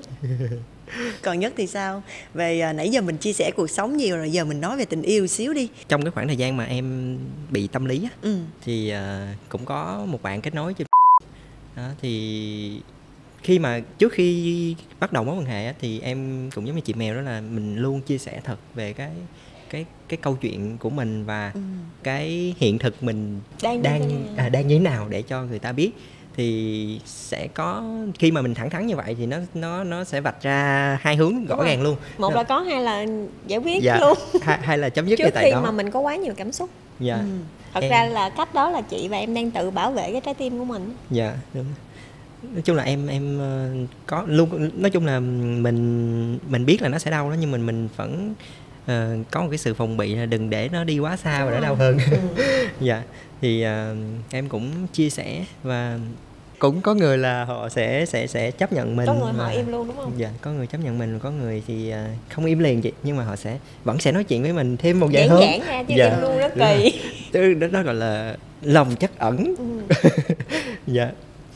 Còn Nhất thì sao? Về à, nãy giờ mình chia sẻ cuộc sống nhiều rồi, giờ mình nói về tình yêu xíu đi. Trong cái khoảng thời gian mà em bị tâm lý á, ừ. thì uh, cũng có một bạn kết nối cho đó, thì khi mà trước khi bắt đầu mối quan hệ á, thì em cũng giống như chị Mèo đó là mình luôn chia sẻ thật về cái cái cái câu chuyện của mình và ừ. cái hiện thực mình đang đang à, đang như thế nào để cho người ta biết. Thì sẽ có khi mà mình thẳng thắn như vậy thì nó nó nó sẽ vạch ra hai hướng rõ ràng luôn. Một là có, hai là giải quyết dạ. luôn. Hai, hai là chấm dứt cái tại đó. Trước khi mà mình có quá nhiều cảm xúc. Dạ. Ừ. Thật em... ra là cách đó là chị và em đang tự bảo vệ cái trái tim của mình. Dạ đúng. Nói chung là em em có luôn, nói chung là mình mình biết là nó sẽ đau đó, nhưng mình mình vẫn uh, có một cái sự phòng bị là đừng để nó đi quá xa và đỡ đau hơn. Ừ. Dạ. Thì uh, em cũng chia sẻ, và cũng có người là họ sẽ sẽ sẽ chấp nhận mình, có người mà, họ im luôn đúng không? Dạ, có người chấp nhận mình, có người thì uh, không im liền chị, nhưng mà họ sẽ vẫn sẽ nói chuyện với mình thêm một vài hơn. Giãn ra chứ dạ. im luôn rất kỳ. Đó, đó gọi là lòng trắc ẩn. Ừ. Dạ.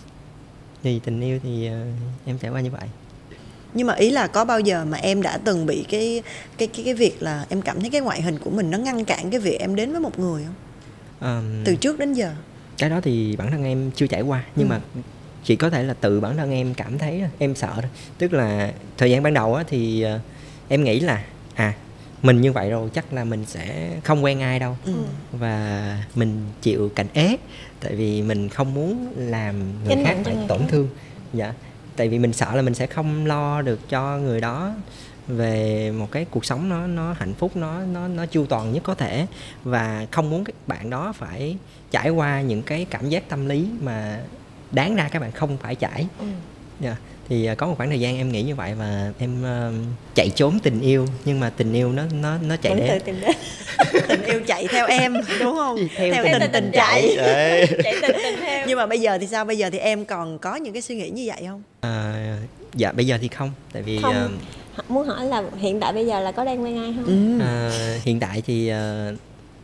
Thì tình yêu thì uh, em trải qua như vậy. Nhưng mà ý là có bao giờ mà em đã từng bị cái cái cái cái việc là em cảm thấy cái ngoại hình của mình nó ngăn cản cái việc em đến với một người không? Um, Từ trước đến giờ. Cái đó thì bản thân em chưa trải qua, nhưng ừ. mà chỉ có thể là tự bản thân em cảm thấy em sợ thôi. Tức là thời gian ban đầu á, thì uh, em nghĩ là à mình như vậy rồi chắc là mình sẽ không quen ai đâu. Ừ. Và mình chịu cảnh ế, tại vì mình không muốn làm người Chính khác phải tổn khác. thương. Dạ. Tại vì mình sợ là mình sẽ không lo được cho người đó về một cái cuộc sống nó nó hạnh phúc, nó nó nó chu toàn nhất có thể, và không muốn các bạn đó phải trải qua những cái cảm giác tâm lý mà đáng ra các bạn không phải trải. Ừ. Yeah. Thì có một khoảng thời gian em nghĩ như vậy, và em uh, chạy trốn tình yêu, nhưng mà tình yêu nó nó nó chạy đến. Tình, tình yêu chạy theo em đúng không? Theo, theo tình, tình tình chạy. Chạy, chạy tình tình theo. Nhưng mà bây giờ thì sao? Bây giờ thì em còn có những cái suy nghĩ như vậy không? À, dạ bây giờ thì không, tại vì không. Uh, muốn hỏi là hiện tại bây giờ là có đang quen ai không? Ừ. À, hiện tại thì uh,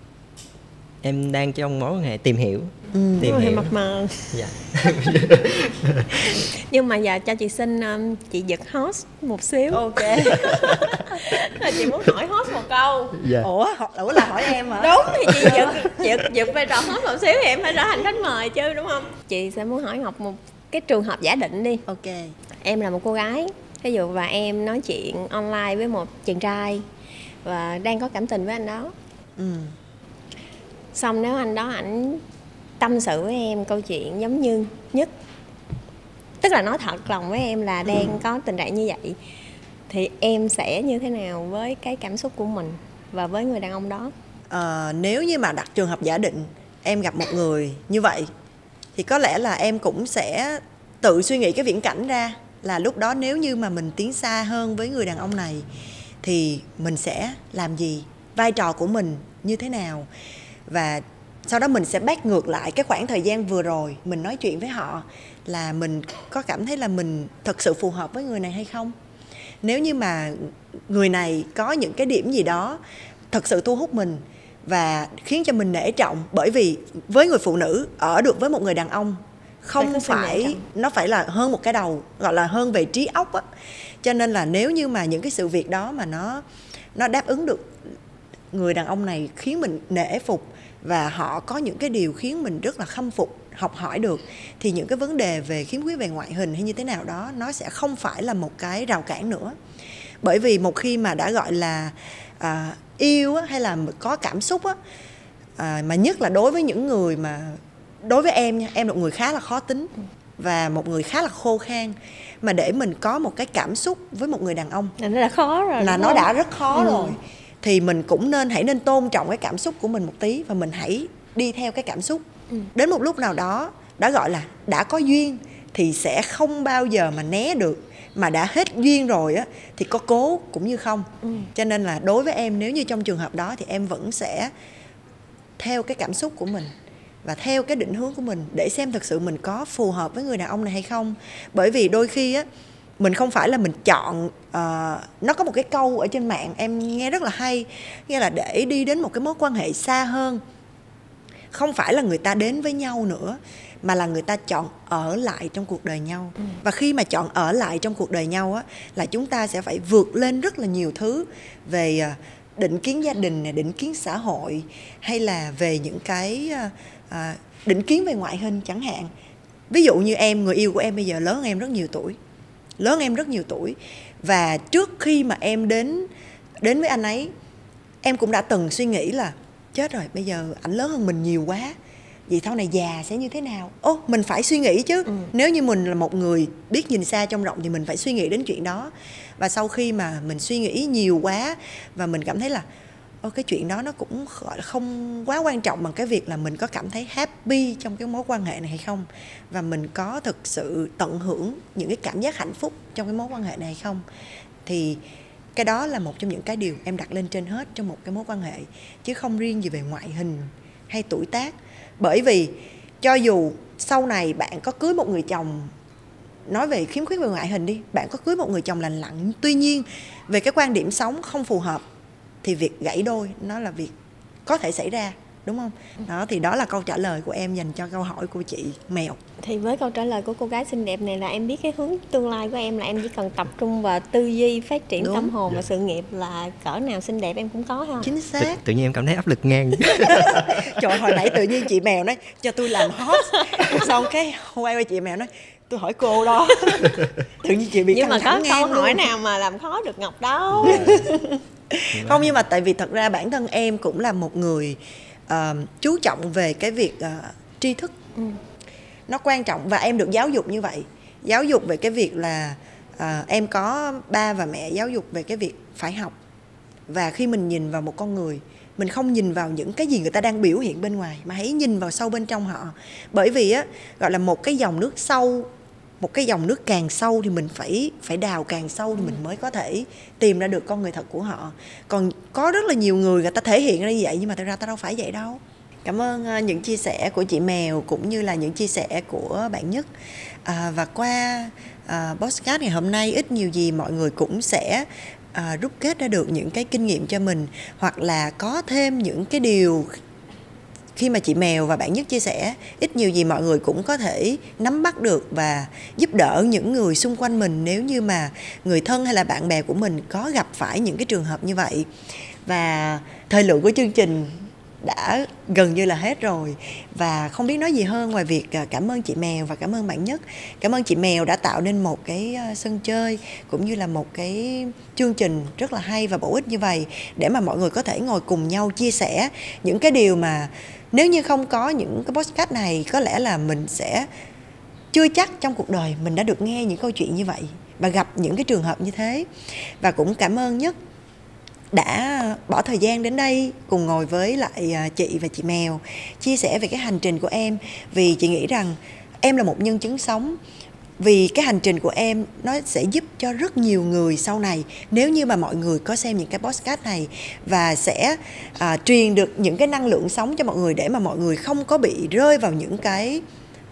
em đang trong mối quan hệ tìm hiểu. Ừ. Tìm Rồi, hiểu mập mờ. Dạ. Nhưng mà giờ cho chị xin um, chị giật host một xíu. Ok. Là chị muốn hỏi host một câu. Dạ. Ủa, ủa là hỏi em hả? Đúng, thì chị giật giật giật vai trò host một xíu thì em phải trở thành khách mời chứ đúng không? Chị sẽ muốn hỏi Ngọc một cái trường hợp giả định đi. Ok. Em là một cô gái, ví dụ và em nói chuyện online với một chàng trai và đang có cảm tình với anh đó. Ừ. Xong nếu anh đó ảnh tâm sự với em câu chuyện giống như Nhất, tức là nói thật lòng với em là đang ừ. có tình trạng như vậy, thì em sẽ như thế nào với cái cảm xúc của mình và với người đàn ông đó? À, nếu như mà đặt trường hợp giả định em gặp một người như vậy, thì có lẽ là em cũng sẽ tự suy nghĩ cái viễn cảnh ra là lúc đó nếu như mà mình tiến xa hơn với người đàn ông này thì mình sẽ làm gì, vai trò của mình như thế nào, và sau đó mình sẽ back ngược lại cái khoảng thời gian vừa rồi mình nói chuyện với họ, là mình có cảm thấy là mình thật sự phù hợp với người này hay không. Nếu như mà người này có những cái điểm gì đó thật sự thu hút mình và khiến cho mình nể trọng, bởi vì với người phụ nữ ở được với một người đàn ông không phải, phải nó phải là hơn một cái đầu, gọi là hơn về trí óc á. Cho nên là nếu như mà những cái sự việc đó mà nó nó đáp ứng được người đàn ông này, khiến mình nể phục, và họ có những cái điều khiến mình rất là khâm phục, học hỏi được, thì những cái vấn đề về khiếm khuyết về ngoại hình hay như thế nào đó nó sẽ không phải là một cái rào cản nữa. Bởi vì một khi mà đã gọi là à, yêu á, hay là có cảm xúc á, à, mà nhất là đối với những người mà đối với em nha, em là một người khá là khó tính và một người khá là khô khan, mà để mình có một cái cảm xúc với một người đàn ông là nó đã khó rồi, là nó đã rất khó ừ. rồi, thì mình cũng nên hãy nên tôn trọng cái cảm xúc của mình một tí, và mình hãy đi theo cái cảm xúc. ừ. Đến một lúc nào đó đã gọi là đã có duyên thì sẽ không bao giờ mà né được, mà đã hết duyên rồi á thì có cố cũng như không. ừ. Cho nên là đối với em, nếu như trong trường hợp đó thì em vẫn sẽ theo cái cảm xúc của mình và theo cái định hướng của mình để xem thực sự mình có phù hợp với người đàn ông này hay không. Bởi vì đôi khi á, mình không phải là mình chọn, uh, nó có một cái câu ở trên mạng em nghe rất là hay, nghĩa là để đi đến một cái mối quan hệ xa hơn, không phải là người ta đến với nhau nữa, mà là người ta chọn ở lại trong cuộc đời nhau. ừ. Và khi mà chọn ở lại trong cuộc đời nhau á, là chúng ta sẽ phải vượt lên rất là nhiều thứ về uh, định kiến gia đình, định kiến xã hội, hay là về những cái uh, định kiến về ngoại hình chẳng hạn. Ví dụ như em, người yêu của em bây giờ lớn hơn em rất nhiều tuổi, lớn hơn em rất nhiều tuổi và trước khi mà em đến đến với anh ấy, em cũng đã từng suy nghĩ là chết rồi, bây giờ ảnh lớn hơn mình nhiều quá, vậy sau này già sẽ như thế nào? Ô, mình phải suy nghĩ chứ. ừ. Nếu như mình là một người biết nhìn xa trông rộng thì mình phải suy nghĩ đến chuyện đó. Và sau khi mà mình suy nghĩ nhiều quá và mình cảm thấy là ô, cái chuyện đó nó cũng gọi là không quá quan trọng bằng cái việc là mình có cảm thấy happy trong cái mối quan hệ này hay không, và mình có thực sự tận hưởng những cái cảm giác hạnh phúc trong cái mối quan hệ này hay không, thì cái đó là một trong những cái điều em đặt lên trên hết trong một cái mối quan hệ, chứ không riêng gì về ngoại hình hay tuổi tác. Bởi vì cho dù sau này bạn có cưới một người chồng, nói về khiếm khuyết về ngoại hình đi, bạn có cưới một người chồng lành lặn, tuy nhiên về cái quan điểm sống không phù hợp thì việc gãy đôi nó là việc có thể xảy ra, đúng không? Đó, thì đó là câu trả lời của em dành cho câu hỏi của chị Mèo. Thì với câu trả lời của cô gái xinh đẹp này là em biết cái hướng tương lai của em là em chỉ cần tập trung vào tư duy, phát triển đúng. Tâm hồn và sự nghiệp là cỡ nào xinh đẹp em cũng có ha. Chính xác. Tự, tự nhiên em cảm thấy áp lực ngang. Trời, hồi nãy tự nhiên chị Mèo nói cho tôi làm hot, xong cái quay qua chị Mèo nói tôi hỏi cô đó. Tự nhiên chị bị nhưng căng thẳng ngang. Nhưng mà có câu hỏi luôn. Nào mà làm khó được Ngọc đâu. Không, nhưng mà tại vì thật ra bản thân em cũng là một người uh, chú trọng về cái việc uh, tri thức. ừ. Nó quan trọng, và em được giáo dục như vậy. Giáo dục về cái việc là uh, em có ba và mẹ giáo dục về cái việc phải học. Và khi mình nhìn vào một con người, mình không nhìn vào những cái gì người ta đang biểu hiện bên ngoài, mà hãy nhìn vào sâu bên trong họ. Bởi vì á, gọi là một cái dòng nước sâu, một cái dòng nước càng sâu thì mình phải phải đào càng sâu thì mình mới có thể tìm ra được con người thật của họ. Còn có rất là nhiều người người ta thể hiện ra như vậy, nhưng mà thật ra ta đâu phải vậy đâu. Cảm ơn những chia sẻ của chị Mèo cũng như là những chia sẻ của bạn Nhất. À, và qua à, podcast ngày hôm nay, ít nhiều gì mọi người cũng sẽ à, rút kết ra được những cái kinh nghiệm cho mình, hoặc là có thêm những cái điều khi mà chị Mèo và bạn Nhất chia sẻ, ít nhiều gì mọi người cũng có thể nắm bắt được và giúp đỡ những người xung quanh mình nếu như mà người thân hay là bạn bè của mình có gặp phải những cái trường hợp như vậy. Và thời lượng của chương trình đã gần như là hết rồi, và không biết nói gì hơn ngoài việc cảm ơn chị Mèo và cảm ơn bạn Nhất. Cảm ơn chị Mèo đã tạo nên một cái sân chơi cũng như là một cái chương trình rất là hay và bổ ích như vậy, để mà mọi người có thể ngồi cùng nhau chia sẻ những cái điều mà nếu như không có những cái podcast này, có lẽ là mình sẽ chưa chắc trong cuộc đời mình đã được nghe những câu chuyện như vậy và gặp những cái trường hợp như thế. Và cũng cảm ơn Nhất đã bỏ thời gian đến đây cùng ngồi với lại chị và chị Mèo chia sẻ về cái hành trình của em. Vì chị nghĩ rằng em là một nhân chứng sống, vì cái hành trình của em nó sẽ giúp cho rất nhiều người sau này, nếu như mà mọi người có xem những cái podcast này, và sẽ à, truyền được những cái năng lượng sống cho mọi người, để mà mọi người không có bị rơi vào những cái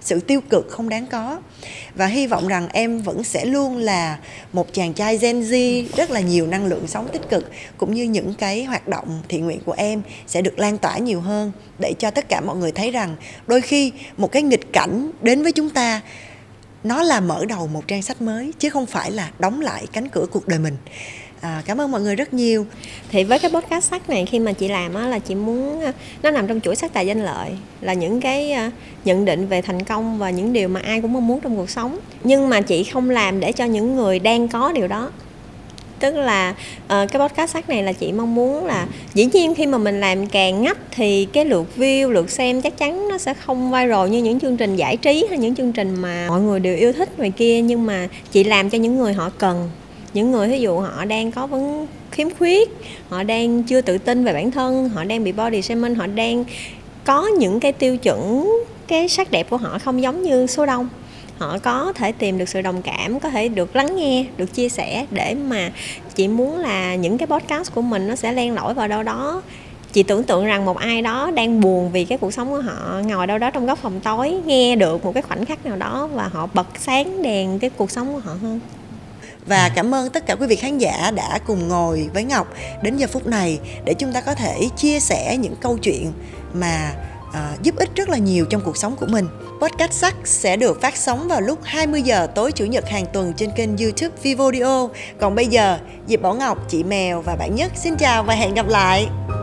sự tiêu cực không đáng có. Và hy vọng rằng em vẫn sẽ luôn là một chàng trai Gen Z rất là nhiều năng lượng sống tích cực, cũng như những cái hoạt động thiện nguyện của em sẽ được lan tỏa nhiều hơn, để cho tất cả mọi người thấy rằng đôi khi một cái nghịch cảnh đến với chúng ta, nó là mở đầu một trang sách mới, chứ không phải là đóng lại cánh cửa cuộc đời mình. À, cảm ơn mọi người rất nhiều. Thì với cái podcast sách này, khi mà chị làm á, là chị muốn nó nằm trong chuỗi sắc tài danh lợi, là những cái nhận định về thành công và những điều mà ai cũng mong muốn trong cuộc sống. Nhưng mà chị không làm để cho những người đang có điều đó. Tức là uh, cái podcast sách này là chị mong muốn là dĩ nhiên khi mà mình làm càng ngách thì cái lượt view, lượt xem chắc chắn nó sẽ không viral như những chương trình giải trí hay những chương trình mà mọi người đều yêu thích ngoài kia. Nhưng mà chị làm cho những người họ cần, những người ví dụ họ đang có vấn khiếm khuyết, họ đang chưa tự tin về bản thân, họ đang bị body shaming, họ đang có những cái tiêu chuẩn, cái sắc đẹp của họ không giống như số đông. Họ có thể tìm được sự đồng cảm, có thể được lắng nghe, được chia sẻ, để mà chị muốn là những cái podcast của mình nó sẽ len lỏi vào đâu đó. Chị tưởng tượng rằng một ai đó đang buồn vì cái cuộc sống của họ, ngồi đâu đó trong góc phòng tối, nghe được một cái khoảnh khắc nào đó và họ bật sáng đèn cái cuộc sống của họ hơn. Và cảm ơn tất cả quý vị khán giả đã cùng ngồi với Ngọc đến giờ phút này để chúng ta có thể chia sẻ những câu chuyện mà à, giúp ích rất là nhiều trong cuộc sống của mình. Podcast Sắc sẽ được phát sóng vào lúc hai mươi giờ tối Chủ nhật hàng tuần trên kênh YouTube Vivodio. Còn bây giờ, Diệp Bảo Ngọc, chị Mèo và bạn Nhất xin chào và hẹn gặp lại.